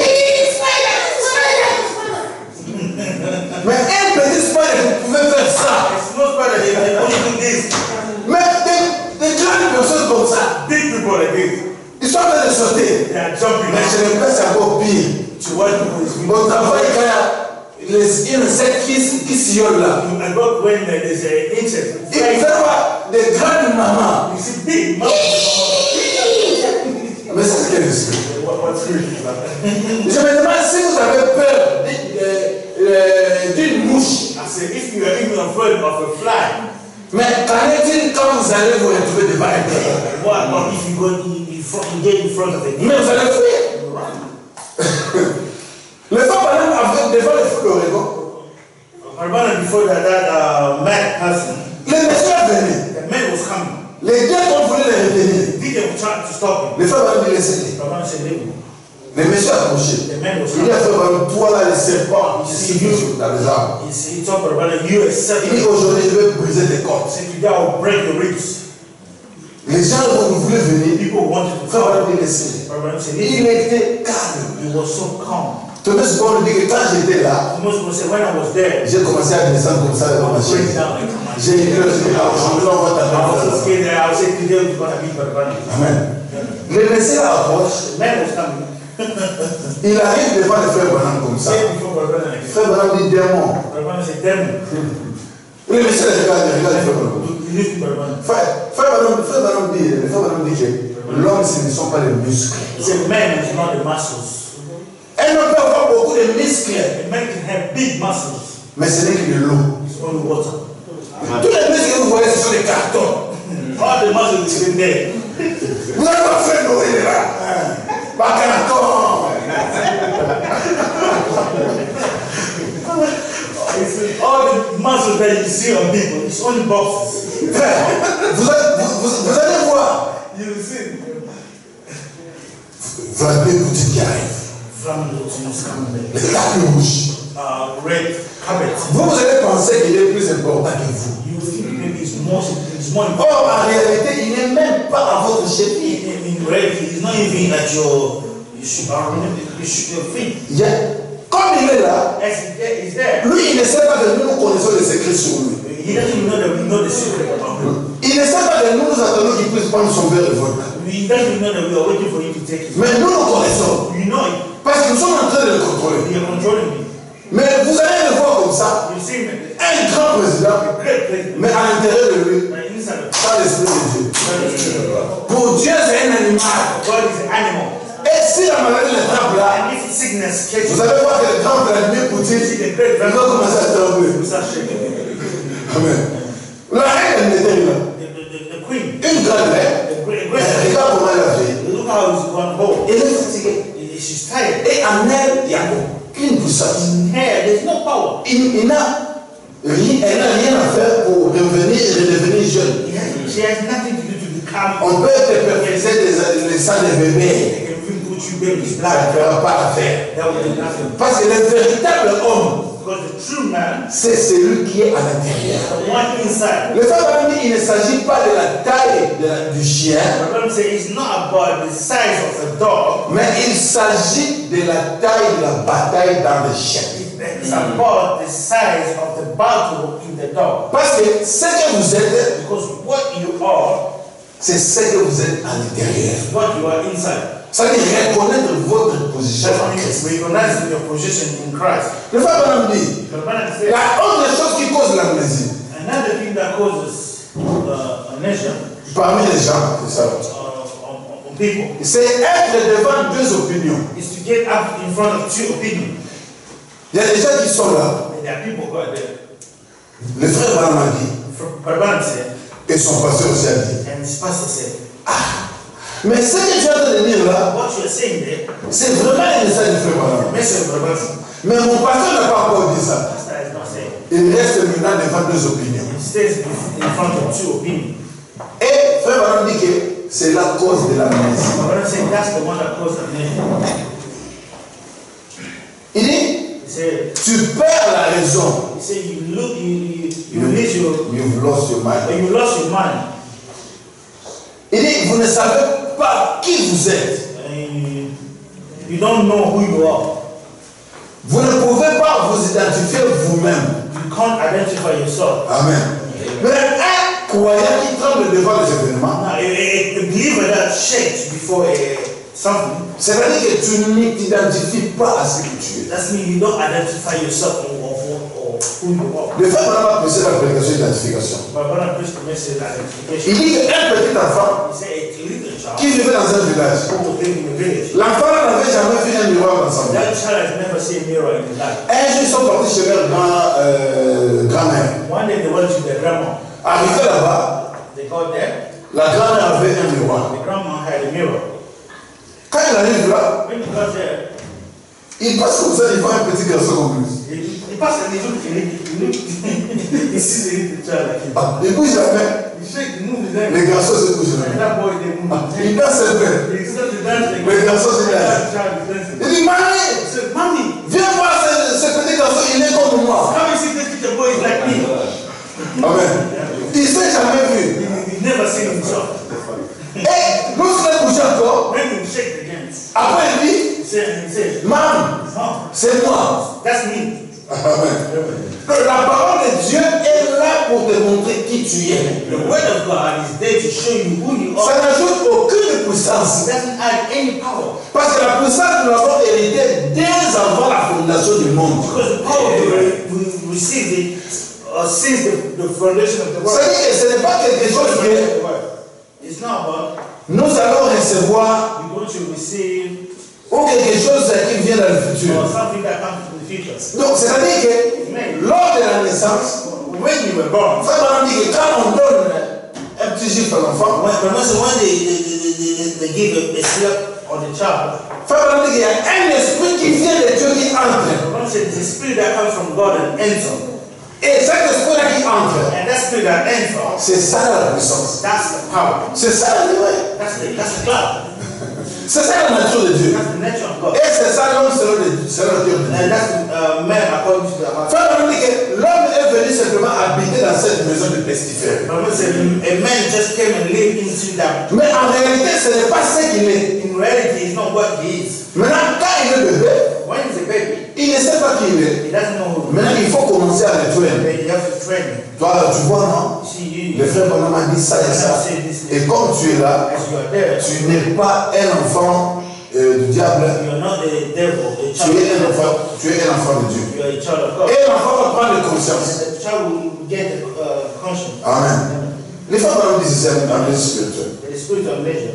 Mais un petit spider pouvait faire ça. It's no spider, they they only do this. Mais des, des grandes personnes comme ça, Big people like this, ils sont en train de sauter. they are jumping. Mais chez les pères, c'est encore pire. To watch people is Au travail, quand il y a les insectes qui, qui sillonnent là, And but when there's an insect, il peut voir des grandes mamans. you see big mouth. Mais c'est ce qu'elle dit. What, what's good? Je me demande si vous avez peur d'une euh, d'une mouche. I said, if you are even afraid of a fly, Mais qu'en est-il quand vous allez vous retrouver devant un tigre? what about if you go in, in front, you get in front of it? Mais vous allez fuir. You run. Le frère Branham avait devant le feu d'Oregon. I remember before that, that uh, mad person, Les messieurs venaient. the man was coming. Les deux ont voulu les retenir. Did they try to stop him? Le frère Branham dit laissez-les. The man said, leave him. Les messieurs approchaient. The man was Il dit à coming. frère Branham, toi là, les serpents, ici, dans les arbres. He said, he told my brother, you are Il dit serpent. aujourd'hui, je vais briser tes He cordes. said, today I will break your ribs. Les gens ont voulu venir. People wanted to Frère come. Branham dit laissez-les. My brother said, leave him. Il était calme. He was so calm. Thomas Paul dit que quand j'étais là, Most people say, when I was there, j'ai commencé à descendre comme ça I dans ma was going chaise. down like a J'ai dit, aujourd'hui, là, aujourd'hui, on va I was so t'attendre. scared that I was saying today we're going to meet Brother Branham. Amen. Le messieurs approche. The man was coming. Il arrive devant le frère Branham comme ça. Say before Brother Branham. Le frère Branham dit démon. Brother Branham said, demon. Le monsieur regarde, regarde le frère Branham. You listen to Brother Branham. Frère frère Branham, frère Branham dit, le frère Branham dit que l'homme, ce ne sont pas les muscles. He said, man is not the muscles. Un homme peut avoir beaucoup de muscles, A man can have big muscles. mais ce n'est que de l'eau. It's only water. Tous les muscles que vous voyez, ce sont des cartons. All the muscles is in there. Vous n'avez pas fait Noël là. Pas carton. All the muscles that you see on people, it's only boxes. Vous, allez- vous, vous, vous allez voir. You will see. Vladimir Poutine qui arrive. Vladimir Putin is coming there. Le tapis rouge. Uh, red carpet. Vous, vous allez penser qu'il est plus important que vous. You think maybe it's more, it's more important. Or, en réalité, il n'est même pas à votre cheville. In, in reality, it's not even at your, you should, you should, your feet. Il y a- Comme il est là, As he's there, he's there. lui, il ne sait pas que nous, nous connaissons les secrets sur lui. He doesn't even know that we know the secret about him. Il ne sait pas que nous, nous attendons qu'il puisse prendre son verre de vodka. We doesn't even know that we are waiting for him to take his. Mais nous, nous connaissons. We know it. Parce que nous sommes en train de le contrôler. We are controlling him. Mais vous allez le voir comme ça. You see him, Un grand président, a great president. mais à l'intérieur de lui, But inside of pas l'esprit de Dieu. God Pour Dieu, c'est un animal. is an animal. Et si la maladie le frappe là, And if sickness catches vous you, allez voir que le grand Vladimir Poutine, il va commencer à trembler. you start shaking. Amen. La reine était là. The, the, the, the queen, Une grande reine. the great, Mais great, regarde comment elle a fait. look how he's gone home. Elle est fatiguée. She's tired. Et en elle, il n'y a aucune puissance. In her, there's no power. Il, il n'a rien, elle n'a rien à faire pour revenir et redevenir jeune. She has nothing to do to become. On peut te perfuser des, les sangs des bébés. They can even put you baby's Ça blood. ne fera pas l'affaire. That will do nothing. Parce que le véritable homme, Because the true man, c'est celui qui est à l'intérieur. the one inside. Le fait même dit, il ne s'agit pas de la taille de la- du chien, The Bible says it's not about the size of a dog. mais il s'agit de la taille de la bataille dans le chien. It's about the size of the battle in the dog. Parce que ce que vous êtes, Because what you are, c'est ce que vous êtes à l'intérieur. what you are inside. Ça veut dire reconnaître votre position That en means Christ. recognizing your position in Christ. Le frère Branham dit, The Bible says la autre chose qui cause l'amnésie, another thing that causes uh, amnesia parmi les gens, c'est ça. uh, on, on people C'est être devant deux opinions. is to get up in front of two opinions. Il y a des gens qui sont là. And there are people who are there. Le frère Branham a dit, Brother Branham said, et son pasteur aussi a dit, and his pastor said, mais ce que tu es en train de dire là, what you are saying there, c'est vraiment le message du frère Branham. message of Brother Branham. Mais mon pasteur n'a pas encore dit ça. Pastor is not saying. Il reste maintenant devant deux opinions. He stays in front of two opinions. Et frère Branham dit que c'est la cause de l'amnésie. Brother Branham said that's the one that caused amnesia. Il dit, He said, tu perds la raison. he said you look, you, you, you lose your, You've lost your mind. you lost your mind. Il dit, vous ne savez pas qui vous êtes. And you, you don't know who you are. Vous ne pouvez pas vous identifier vous-même. You can't identify yourself. Amen. Mais un croyant qui tremble devant les événements, Now, a, a, a believer that shakes before a, something, c'est-à-dire que tu ne t'identifies pas à ce que tu es. that means you don't identify yourself or, or, or who you are. Le frère Branham a poussé la prédication d'identification. But when I preach the message of Il identification, dit qu'un petit enfant he said a little child qui vivait dans un village, who was living in a village, l'enfant n'avait jamais vu un miroir dans sa vie. that child has never seen a mirror in his life. Un jour, ils sont partis chez leur grand, euh, grand-mère. One day they went to their grandma. Arrivé là-bas, They got there. la grand-mère avait un miroir. The grandma had a mirror. Quand il arrive là, When he got there, il passe comme ça, il voit un petit garçon comme lui. he, he passed and he looked, he looked, he looked, he sees a little child like him. Ah, il bouge la main, He shake, he moves his hand. les garçons se bougent la And main. that boy, they move Ah, his il hand. danse un peu. He started to dance like Les garçons se that dansent. child is dancing. Il dit, Mamie, He said, Mommy, viens voir ce, ce petit garçon, il est comme moi. come and see this little boy is like me. Amen. Il ne s'est jamais vu. He, he never seen himself. Et lorsqu'il bouge encore, When he shake again, après il dit, he said, he said, Maman, oh, c'est moi. that's me. Amen. Donc, la parole de Dieu est là pour te montrer qui tu es. The word of God is there to show you who you Ça are. n'ajoute aucune It puissance. doesn't add any power. Parce que la puissance, nous l'avons héritée dès avant la fondation du monde. Because the power we, we received it uh, since the, the foundation of the world. C'est-à-dire que ce n'est pas quelque chose que It's not about nous allons recevoir you're going to receive ou quelque chose qui vient dans le futur. or something that comes from the future. Donc, c'est-à-dire que lors de la naissance, When you were born, ça veut dire que quand on donne un petit gifle à l'enfant, when, when, when they, they, they, they, they give a, a slap on the child, ça veut dire qu'il y a un esprit qui vient de Dieu qui entre. the Bible says it's a spirit that comes from God and enters. Et cet esprit-là qui entre, And that spirit that enters, c'est ça la puissance. that's the power. C'est ça la lumière. That's the, that's the cloud. C'est ça la nature de Dieu. That's the nature of God. Et c'est ça l'homme selon le selon le Dieu. And that's the uh, man according to the heart. Ça veut dire que l'homme est venu simplement habiter dans cette maison de pestiférés. The Bible says a man just came and lived into that. Mais en réalité, ce n'est pas ce qu'il est. In reality, it's not what he is. Maintenant, quand il est bébé, When he's a baby, il ne sait pas qui il est. he doesn't know who. Maintenant, il faut commencer à le tuer. Then you have to train him. Toi, tu vois, non? See, you, Le frère Bonhomme a dit ça et ça. Et comme tu es là, as you are there, tu n'es pas un enfant euh, du diable. you are not the devil, a Tu child es un of God. enfant, tu es un enfant de Dieu. You are a child of God. Et l'enfant va prendre conscience. And the child will get uh, conscience. Amen. Les femmes Bonhomme disent c'est un amnésie spirituelle. The spirit of measure.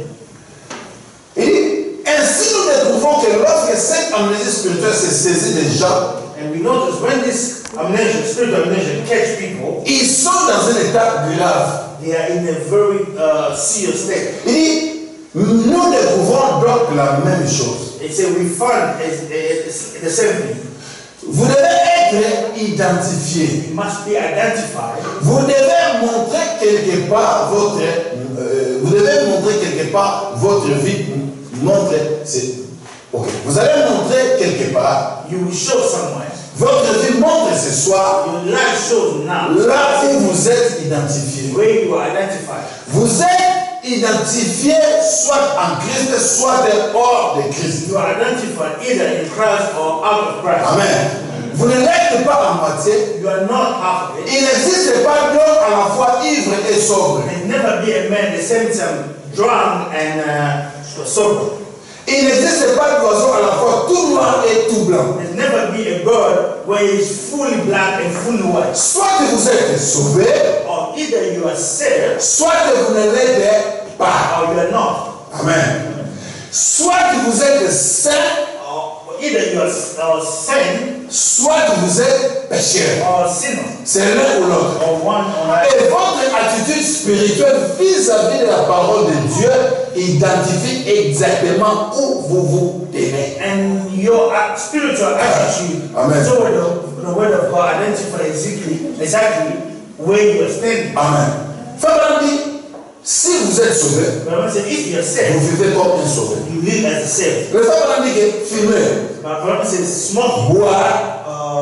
Il dit, ainsi nous découvrons que lorsque cette amnésie spirituelle se saisit des gens, And we notice when this amnesia, spirit of amnesia, catch people, ils sont dans un état grave. they are in a very uh, serious state. Il dit, nous découvrons donc la même chose. It says we find it's, it's the same thing. Vous devez être identifié. You must be identified. Vous devez montrer quelque part votre, euh, vous devez montrer quelque part votre vie. Montre, c'est, ok. Vous allez montrer quelque part. You will show somewhere. Votre vie montre ce soir. Your life shows now. Là où vous êtes identifié. Where you are identified. Vous êtes identifié soit en Christ, soit hors de Christ. You are identified either in Christ or out of Christ. Amen. Vous ne l'êtes pas en moitié. You are not half of it. Il n'existe pas d'homme à la fois ivre et sobre. There never be a man the same time drunk and uh, sober. Il n'existe pas d'oiseau à la fois tout noir et tout blanc. There's never be a bird where it's fully black and fully white. Soit que vous êtes sauvé, Or either you are saved soit que vous ne l'êtes pas. or you are not. Amen. Soit que vous êtes saint, Or either you are uh, saint soit que vous êtes pécheur. or sinner. C'est l'un ou l'autre. Or one or another. Et votre attitude spirituelle vis-à-vis de la parole de Dieu identifie exactement où vous vous tenez. And your uh, spiritual attitude Amen. toward the, the word of God identify exactly, exactly where you are standing. Amen. Frère dit, si vous êtes sauvé, But I say, if you are saved, vous vivez comme un sauvé. you live as a saved. Le frère dit que fumer, But Bible says smoking, boire,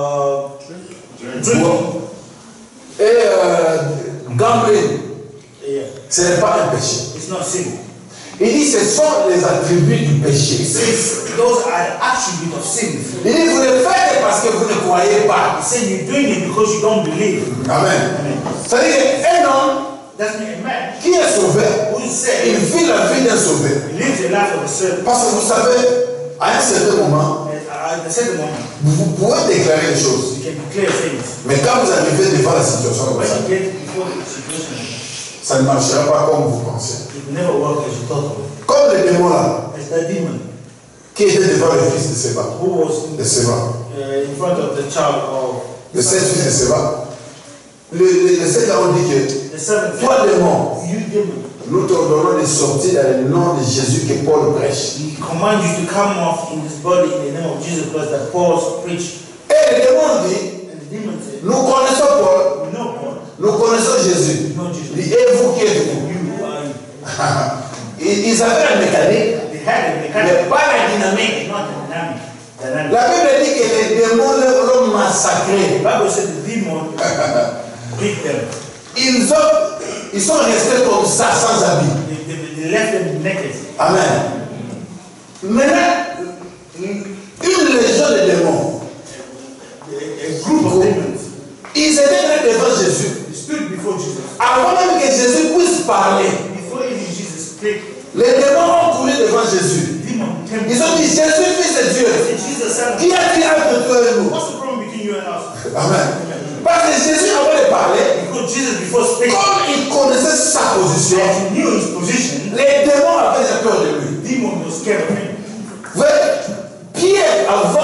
uh, drinking, et euh, gambling, yeah, ce n'est pas un péché. it's not sin. Il dit ce sont les attributs du It péché. says those are the attributes of sin. Il dit vous le faites parce que vous ne croyez pas. He said you're doing it because you don't believe. Amen. Amen. C'est-à-dire qu'un homme That's not a man qui est sauvé, who is il saved. vit la vie d'un sauvé. He lives the life of a servant. Parce que vous savez, à un certain moment, And at the same moment, vous pouvez déclarer les choses. you can declare things. Mais quand vous arrivez devant la situation comme When ça, you get before the situation, ça ne marchera pas comme vous pensez. it will never work as you thought of it. Comme le démon là, As that demon qui était devant le fils de Séba, who was in, de Séba, uh, in front of the child of le sept fils de Séba, le, le, le sept ont dit que the seventh. toi démon, You demon, nous t'ordonnons de sortir dans le nom de Jésus que Paul prêche. he commands you to come off in this body in the name of Jesus Christ that Paul preached. Et le démon dit, And the demon said, nous connaissons Paul, we know Paul, nous connaissons Jésus. we know Jesus. Il dit, et vous qui êtes vous? You, who are you? Ils ils avaient un mécanique, They had a mais mechanic, pas la dynamique. not a dynamic. Dynamic. La Bible dit que les démons l'ont massacré. The Bible said the demon beat them. Ils, ont, ils sont restés comme ça, sans habit. They, they, they left them naked. Amen. Maintenant, une légion de démons, A, a group of demons, ils étaient là devant Jésus. they stood before Jesus. Avant même que Jésus puisse parler, Before even Jesus spake, les démons ont couru devant Jésus. the demon came. Ils ont dit, Jésus, fils de Dieu, said, Jesus, son of qui a-t-il entre toi et nous? what's the problem between you and us? Amen. Parce que Jésus, avant de parler, Because Jesus, before speaking, comme il connaissait sa position, he knew his position. les démons avaient peur de lui. The demon was scared of him. Vous voyez, Pierre, avant le,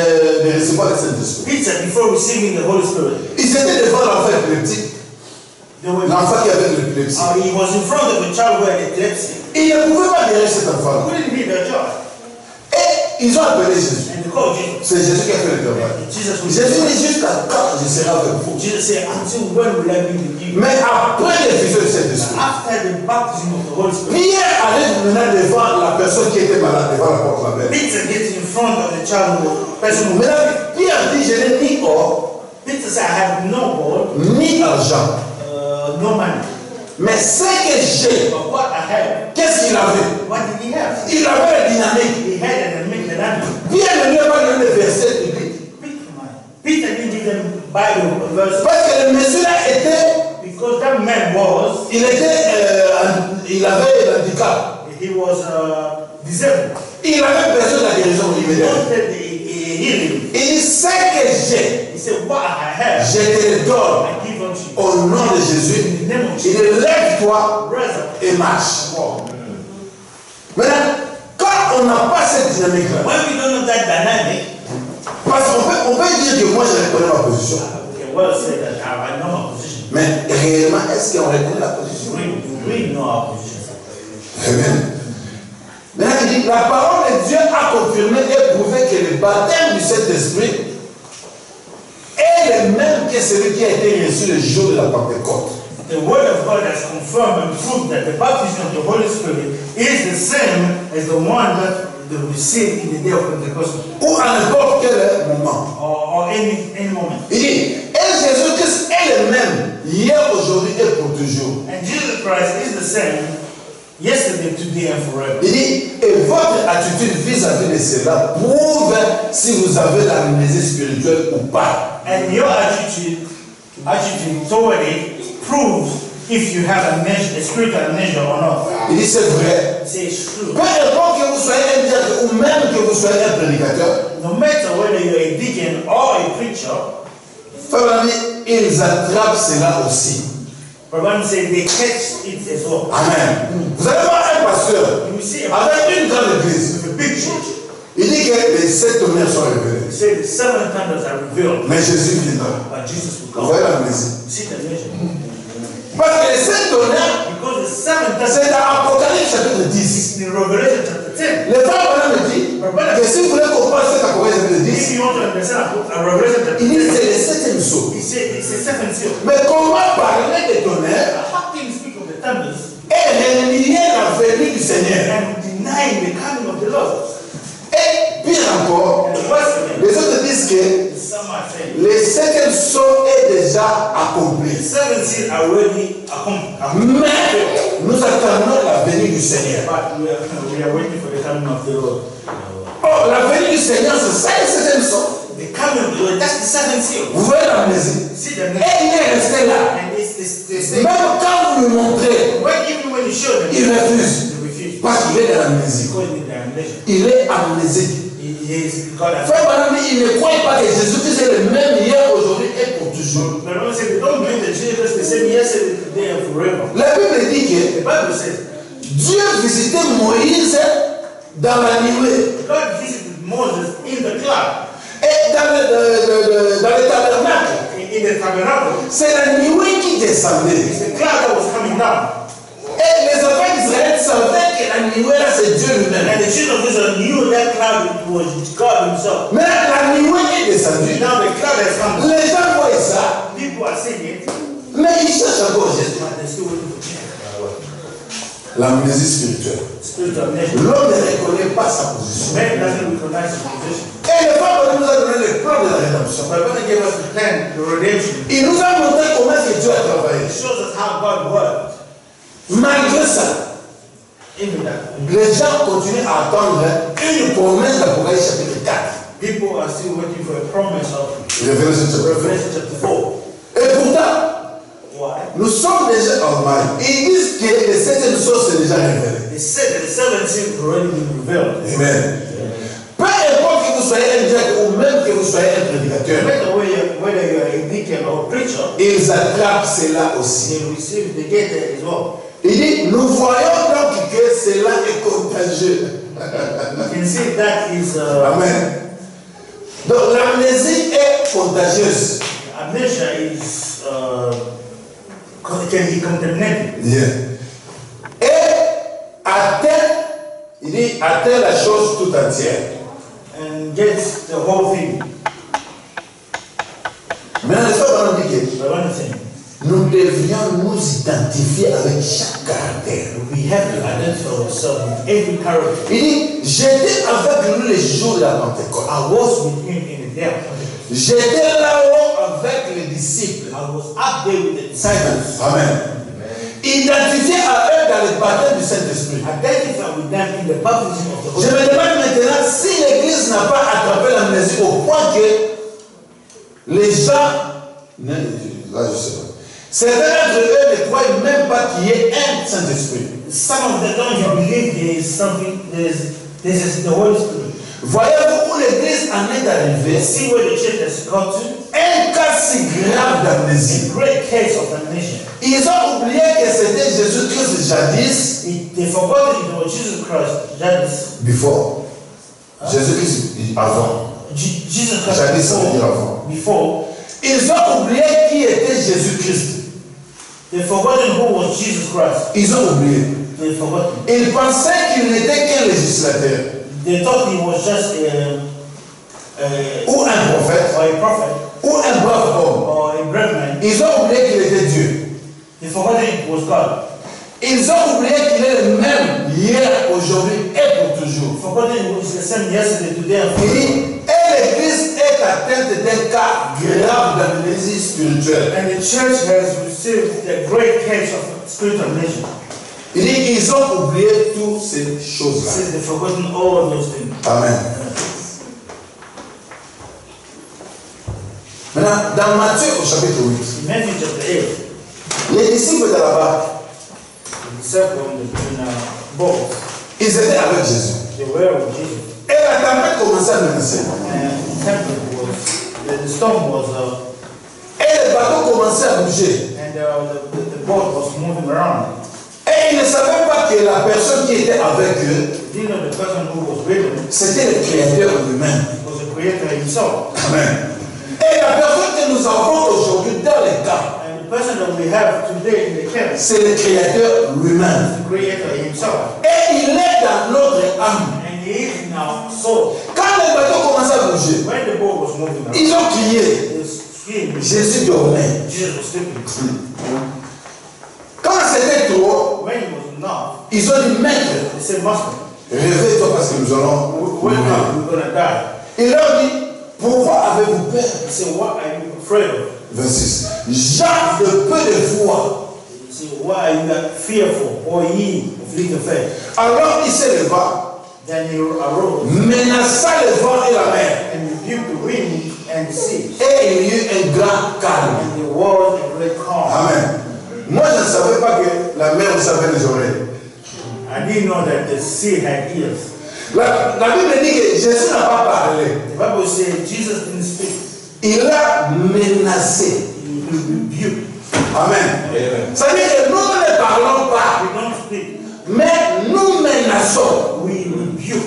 de, de recevoir le Saint-Esprit. Peter, before receiving the Holy Spirit, Ils étaient devant l'enfant épileptique. they were, L'enfant qui avait de l'épilepsie. uh, he was in front of a child who had epilepsy. Il ne pouvait pas guérir cet enfant. Who didn't need that child? Et ils ont appelé Jésus. And they called Jesus. C'est Jésus qui a fait le travail. And Jesus was Jésus dit jusqu'à quand je serai avec vous. Jesus said, until when will I be with you? Mais après l'effusion du Saint-Esprit, After the baptism of the Holy Spirit, Pierre arrive maintenant devant la personne qui était malade, devant la porte la belle. Peter gets in front of the child who person who Maintenant, Pierre dit, je n'ai ni or, Peter said, I have no gold, ni argent, uh, no money. mais ce que j'ai, But what I have, qu'est-ce qu'il avait? what did he have? Il avait la dynamique. He had an admit that Pierre ne lui a pas donné le verset biblique. Peter didn't give them Bible verse Parce que le monsieur là était, because that man was, il était, euh, il avait l'handicap. he was uh, disabled. Il avait besoin de la guérison He immédiate. wanted the uh, healing. Il dit, ce que j'ai, He said, what I have, je te le donne I give unto you. au nom de Jésus. In the name of Il Jesus, dit, lève-toi rise up. et marche. Maintenant, quand on n'a pas cette dynamique-là, When we don't know that dynamic, parce qu'on peut, on peut dire que moi je reconnais ma position, we can well say that I know my position. mais réellement, est-ce qu'on reconnaît la position? We, we know our position. Amen. Maintenant, il dit, la parole de Dieu a confirmé et prouvé que le baptême du Saint-Esprit est le même que celui qui a été reçu le jour de la Pentecôte. The word of God has confirmed and proved that the baptism of the Holy Spirit is the same as the one that they received in the day of Pentecost, Ou à n'importe quel moment. or, or any, any moment. Il dit, et Jésus-Christ est le même, hier, aujourd'hui et pour toujours. And Jesus Christ is the same yesterday, today, and forever. Il dit, et votre attitude vis-à-vis de cela prouve si vous avez l'amnésie spirituelle ou pas. And your attitude, attitude toward it proves if you have a, measure, a spiritual measure or not. Il dit, c'est vrai. Say it's true. Peu importe que vous soyez un diacre ou même que vous soyez un prédicateur, No matter whether you're a deacon or a preacher, frère ami, ils attrapent cela aussi. Bible says they catch it as well. Amen. Vous allez voir un pasteur You see, a avec une grande église. with a big church, Il dit que les sept tonnerres sont révélés. they say the seven thunders are revealed, Mais Jésus viendra. but Jesus will Vous come. voyez l'amnésie. See the measure. Parce que les sept tonnerres, Because the seven thunders c'est dans Apocalypse chapitre dix. in Revelation chapter ten. Le frère Branham me dit que si vous voulez comprendre cet Apocalypse chapitre If dix, you want to understand a Revelation chapter il dit que ten, c'est le septième saut. he said it's a seven seal. Mais comment parler des tonnerres How can you speak of the thunders et renier la venue du Seigneur? and denying the coming of the Lord? Et pire encore, And worse than les autres disent que some are saying le septième saut est déjà the accompli. seven seals are already accomplished. Mais nous attendons la venue du Seigneur. But we are, we are waiting for the coming of the Lord. Oh, la venue du Seigneur, c'est ça le septième saut. The coming of the Lord, that's the seven seal. Vous voyez l'amnésie. See the Et next. il est resté là. And it's, it's, they say, Même quand vous lui montrez, when, even when you show them, il refuse. they refuse. Parce qu'il est dans l'amnésie. Because in the amnesia, Il est amnésique. he, he is God has. Frère Branham, il ne croit pas que Jésus-Christ est le même hier, aujourd'hui et pour toujours. The Bible says they don't believe that Jesus is the same yesterday, today, and forever. La Bible dit que The Bible says Dieu visitait Moïse dans la nuée God visited Moses in the cloud, et dans le, le- le- dans le tabernacle. in, in the tabernacle. C'est la nuée qui descendait. It's the cloud that was coming down. Et les enfants d'Israël savaient que la nuée là c'est Dieu lui-même. And the children of Israel knew that cloud was God himself. Mais la nuée est descendue. Now the cloud has come. Les gens voient ça, People are seeing it, mais ils cherchent encore Jésus. but they're still waiting for Jesus. L'amnésie spirituelle. Spiritual nation. L'homme ne reconnaît pas sa position. Man doesn't recognize his position. Et le Père nous a donné le plan de la rédemption. But God gave us the plan, the redemption. Il nous a montré comment que Dieu a travaillé. It shows us how God worked. Malgré ça, Even that, les gens continuent à attendre une promesse d'Apocalypse chapitre quatre. people are still waiting for a promise of Révélation chapitre quatre. Revelation chapter four. Et pourtant, Why? nous sommes déjà en maille. Ils disent que les septième choses c'est déjà révélé. They said that the seven seals have already been revealed. Amen. Peu importe que vous soyez un diacre ou même que vous soyez un No prédicateur, matter whether you're, whether you're a deacon or a preacher, ils attrapent cela aussi. they receive, they get that as well. Il dit, nous voyons donc que cela est contagieux. You can see that is uh, Amen. Donc l'amnésie est contagieuse. Amnesia is uh, can be contaminated. Yeah. Et atteint, il dit atteint la chose tout entière. And gets the whole thing. Maintenant, le frère dit que But one thing, nous devrions nous identifier avec chaque caractère. we have to identify ourselves with every character. Il dit, j'étais avec lui les jours de la Pentecôte. I was with him in the day of Pentecost. J'étais là-haut avec les disciples. I was up there with the disciples. Amen. Identifié à eux dans le baptême du Saint-Esprit. Identify with them in the baptism of the Holy Je me Spirit. demande maintenant si l'Église n'a pas attrapé l'amnésie au point que les gens, ne, là je sais pas, certains d'entre eux ne croient même pas qu'il y ait un Saint-Esprit. Some of them don't even believe there is something, there is, this is the Holy Spirit. Voyez-vous où l'Église en est arrivée? See where the church has got to? Un cas si grave d'amnésie. A great case of amnesia. Ils ont oublié que c'était Jésus-Christ jadis. It, they forgot that it was Jesus Christ. That is Before. Jésus-Christ avant. Je- Jesus Christ. Jadis, ça veut dire before, avant. before, Ils ont oublié qui était Jésus-Christ. they forgotten who was Jesus Christ. Ils ont oublié. They forgotten. Ils pensaient qu'il n'était qu'un législateur. They thought he was just a, a Ou un prophète. or a prophet Ou un brave homme. or a great man. Ils ont oublié qu'il était Dieu. They forgotten it was God. Ils ont oublié qu'il est le même hier, aujourd'hui et pour toujours. Forgotten it was the same yesterday, today, and Il forever. dit, et l'Église est atteinte d'un cas grave d'amnésie spirituelle. And the church has received the great case of spiritual amnesia. Il dit, ils ont oublié toutes ces choses-là. Since they've forgotten all those things. Amen. Maintenant, dans Matthieu au chapitre huit, In Matthew chapter eight, les disciples de la barque, the disciples in the in a boat, ils étaient avec Jésus. they were with Jesus. Et la tempête commençait à menacer. And the tempest was, the, the storm was, uh, Et le bateau commençait à bouger. and uh, the, the, the boat was moving around. Et ils ne savaient pas que la personne qui était avec eux, Do you know the person who was with them c'était le Créateur lui-même. was the Creator himself? Amen. Et la personne que nous avons aujourd'hui dans les camps, And the person that we have today in the camp is c'est le Créateur lui-même. the Creator himself. Et il est dans notre âme. And he is in our soul. Quand le bateau commençait à bouger, When the boat was moving around, ils ont crié. they screamed. Jésus dormait. Jesus was sleeping. Quand c'était trop, When it was enough, ils ont dit, maître, they said, Master, réveille-toi parce que nous allons wake mourir. up, we're going to die. Il leur dit, pourquoi avez-vous peur? He said, what are you afraid of? vingt-six. Gens de peu de foi. He said, why are you not fearful, or ye of little faith? Alors il se leva, Then he arose menaça le vent et la mer. and rebuked the wind and the sea. Et il y eut un grand calme. And there was a great calm. Amen. Moi, je ne savais pas que la mer savait les oreilles. I didn't know that the sea had ears. La, la Bible dit que Jésus n'a pas parlé. The Bible says Jesus didn't speak. Il a menacé. He rebuked. Amen. Ça veut dire que nous ne parlons pas, We don't speak. mais nous menaçons. We rebuke.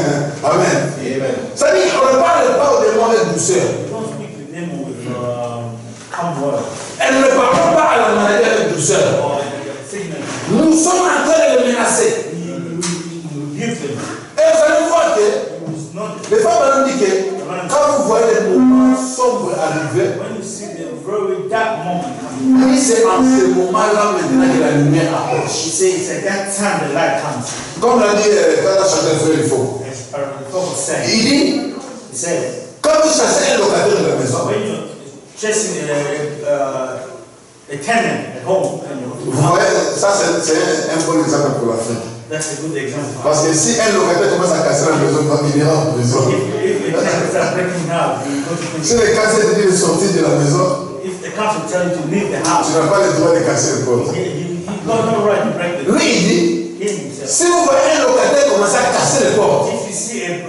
Amen. Ça veut dire qu'on ne parle pas aux démons avec douceur. We don't speak to them with um, calm water Et nous ne parlons pas à la maladie avec douceur. or sickness. Nous sommes en train de les menacer. We, we, we rebuke them. Et vous allez voir que It was not les femmes nous disent que quand vous voyez les moments sombres arriver, when you see the very dark moment coming. oui, c'est en ce moment-là maintenant que la lumière He approche. says at that time the light comes. Comme l'a dit euh, quand la chanteuse Frère Ifo. As the prophet said. Il dit, He said, quand vous chassez un locataire de la maison, when you're chasing a, uh, a tenant at home, and vous you, voyez, ça c'est c'est un bon exemple pour l'Afrique. that's a good example. Parce que si un locataire commence à casser la maison, il ira en prison. If, if a tenant starts breaking out, you go to Si prison. le casser te dit de sortir de la maison, If the council tell you to leave the tu house, n'as pas le droit de casser le porte. he, he, he got no right to break the Lui, il dit, him himself. si vous voyez un locataire commencer à casser les portes, If you see a,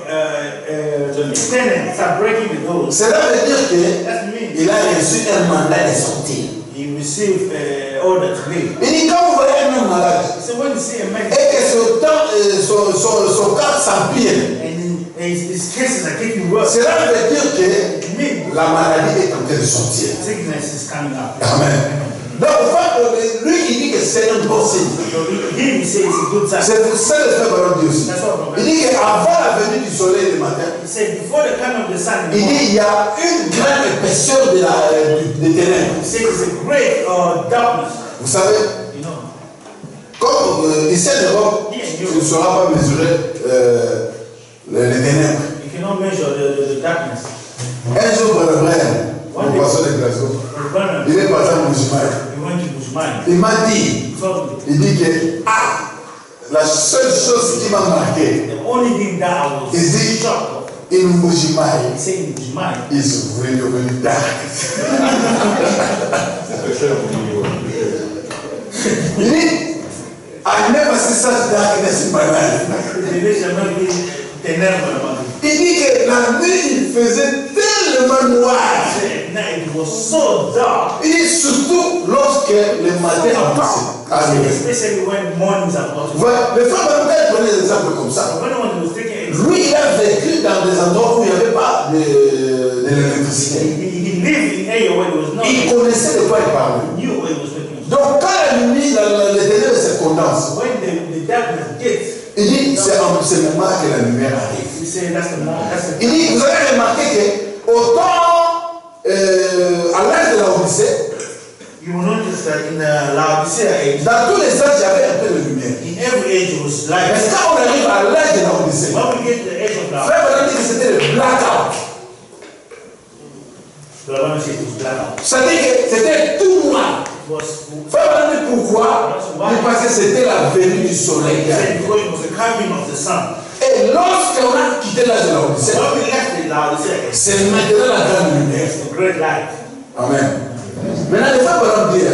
uh, uh, a tenant start breaking the doors, cela veut dire that means qu'il a reçu un mandat de sortir. he received uh, order to leave. Il dit, quand vous voyez un homme malade, So when you see a man et que son, temps, euh, son, son, son corps s'empire, and, His, his cases are getting worse. Cela veut dire que It means la maladie est en train de sortir. sickness is coming up. Amen. Donc, en fait, lui, il dit que c'est un bon signe. So he, he says it's a good sign. C'est pour ça que le frère Baron dit aussi. That's what Il dit qu'avant la venue du soleil le matin, He said before the coming of the sun, il dit qu'il y a une grande épaisseur de la, du- des ténèbres. he said it's a great uh, darkness. Vous savez, You know, comme euh, ici en Europe, tu ne sauras pas mesurer euh, les, les ténèbres. you cannot measure the, the, the darkness. Un jour, le frère, mon poisson de Glasgow, The burner, il est parti en Moujimaï. he went to Bushman. Il m'a dit, He told me il dit que, ah, la seule chose qui m'a marqué, the only thing that I was il dit, shocked of, in Moujimaï, he said in Bushman, ils voulaient devenir dark. Il dit, I never see such darkness in my life. the nation not be ténèbres about it. Il dit que la nuit, il faisait tellement noir. He said, "Now it was so dark." Il dit surtout lorsque le matin He a said, especially when mornings are about to Voilà, le frère Baruch prenait des exemples comme ça. When one was taking it, Lui, il a vécu dans des endroits où il n'y avait pas de, de he, l'électricité. he lived in an area where there was no, Il he connaissait de quoi il parlait. knew what he was talking about. Donc, quand la nuit, la- la- les ténèbres se condensent, When the, the darkness gets, il dit c'est en ce moment que la lumière arrive. he said that's the moment, that's the Il dit, vous avez remarqué que autant euh, à l'âge de la Odyssée, You will notice that in the Laodicea age, dans tous les âges, il y avait un peu de lumière. in every age it was Mais light. quand on arrive à l'âge de la Odyssée, When we get to the age of Laodicea, frère Baruch dit que c'était le blackout. the Lord said it was black out. C'est-à-dire que c'était tout noir. It was, Frère Baruch dit pourquoi? Il dit parce que c'était la venue du soleil. he said because it was the coming of the sun. Et lorsqu'on a quitté l'âge de la Odyssée, When we left the Laodicea age, c'est maintenant la grande lumière. it's the great light. Amen. Maintenant, le frère Baruch dit,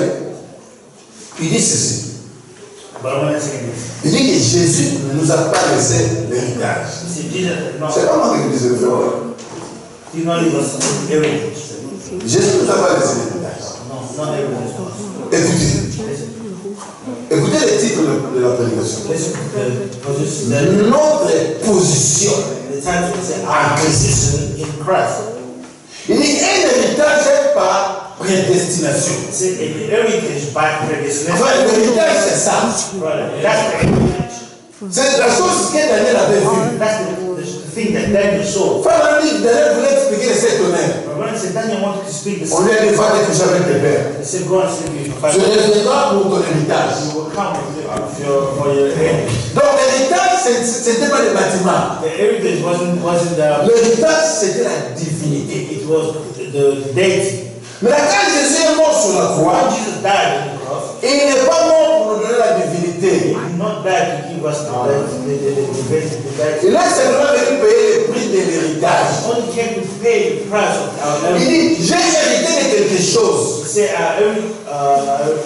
il dit ceci. But I want to say this. Il dit que Jésus ne nous a pas laissé l'héritage. He said Jesus did not, C'est pas moi qui dis le frère Baruch. did not leave us heritage. Jésus ne nous a pas laissé l'héritage. No, not heritage. Écoutez. Écoutez le titre de la prédication. Listen, the position, the, Notre position the title is our position in Christ. il dit un héritage par prédestination. He said an heritage by predestination. Enfin, l'héritage, c'est ça. Brother, that's the heritage. C'est la chose que Daniel avait vue. That's the, the, the thing that Daniel saw. Frère dit, Daniel voulait expliquer les sept tonnerres. But when he said Daniel wanted to speak the On lui a dit, va te coucher avec tes pères. he said, go and sleep with your Tu father. reviendras pour ton héritage. You will come with your, for your heritage. Donc, l'héritage, ce n'était pas le bâtiment. The heritage wasn't, wasn't the, L'héritage, c'était la divinité. it, it was the, the deity. Mais là, quand Jésus est mort sur la When croix, Jesus died on the cross, il n'est pas mort pour nous donner la divinité. he did not die to give us the, the, the, the, the, deity, the deity. Il est simplement venu payer le prix de l'héritage. He only came to pay the price of our Il heritage. dit, j'ai hérité de quelque chose. He said, uh, every, uh,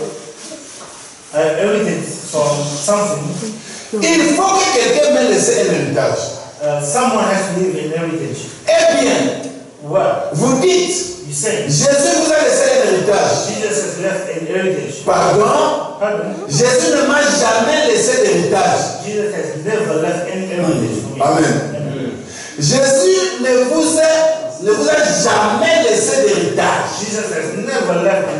uh, everything from something, Il faut que quelqu'un m'ait laissé un héritage. uh, someone has to leave an heritage. Eh bien, What? vous dites, You say, Jésus vous a laissé un héritage. Jesus has left an heritage. Pardon? Pardon? Jésus ne m'a jamais laissé d'héritage. Jesus has never left any heritage for me. Amen. Amen. Jésus ne vous a, ne vous a jamais laissé d'héritage. Jesus has never left an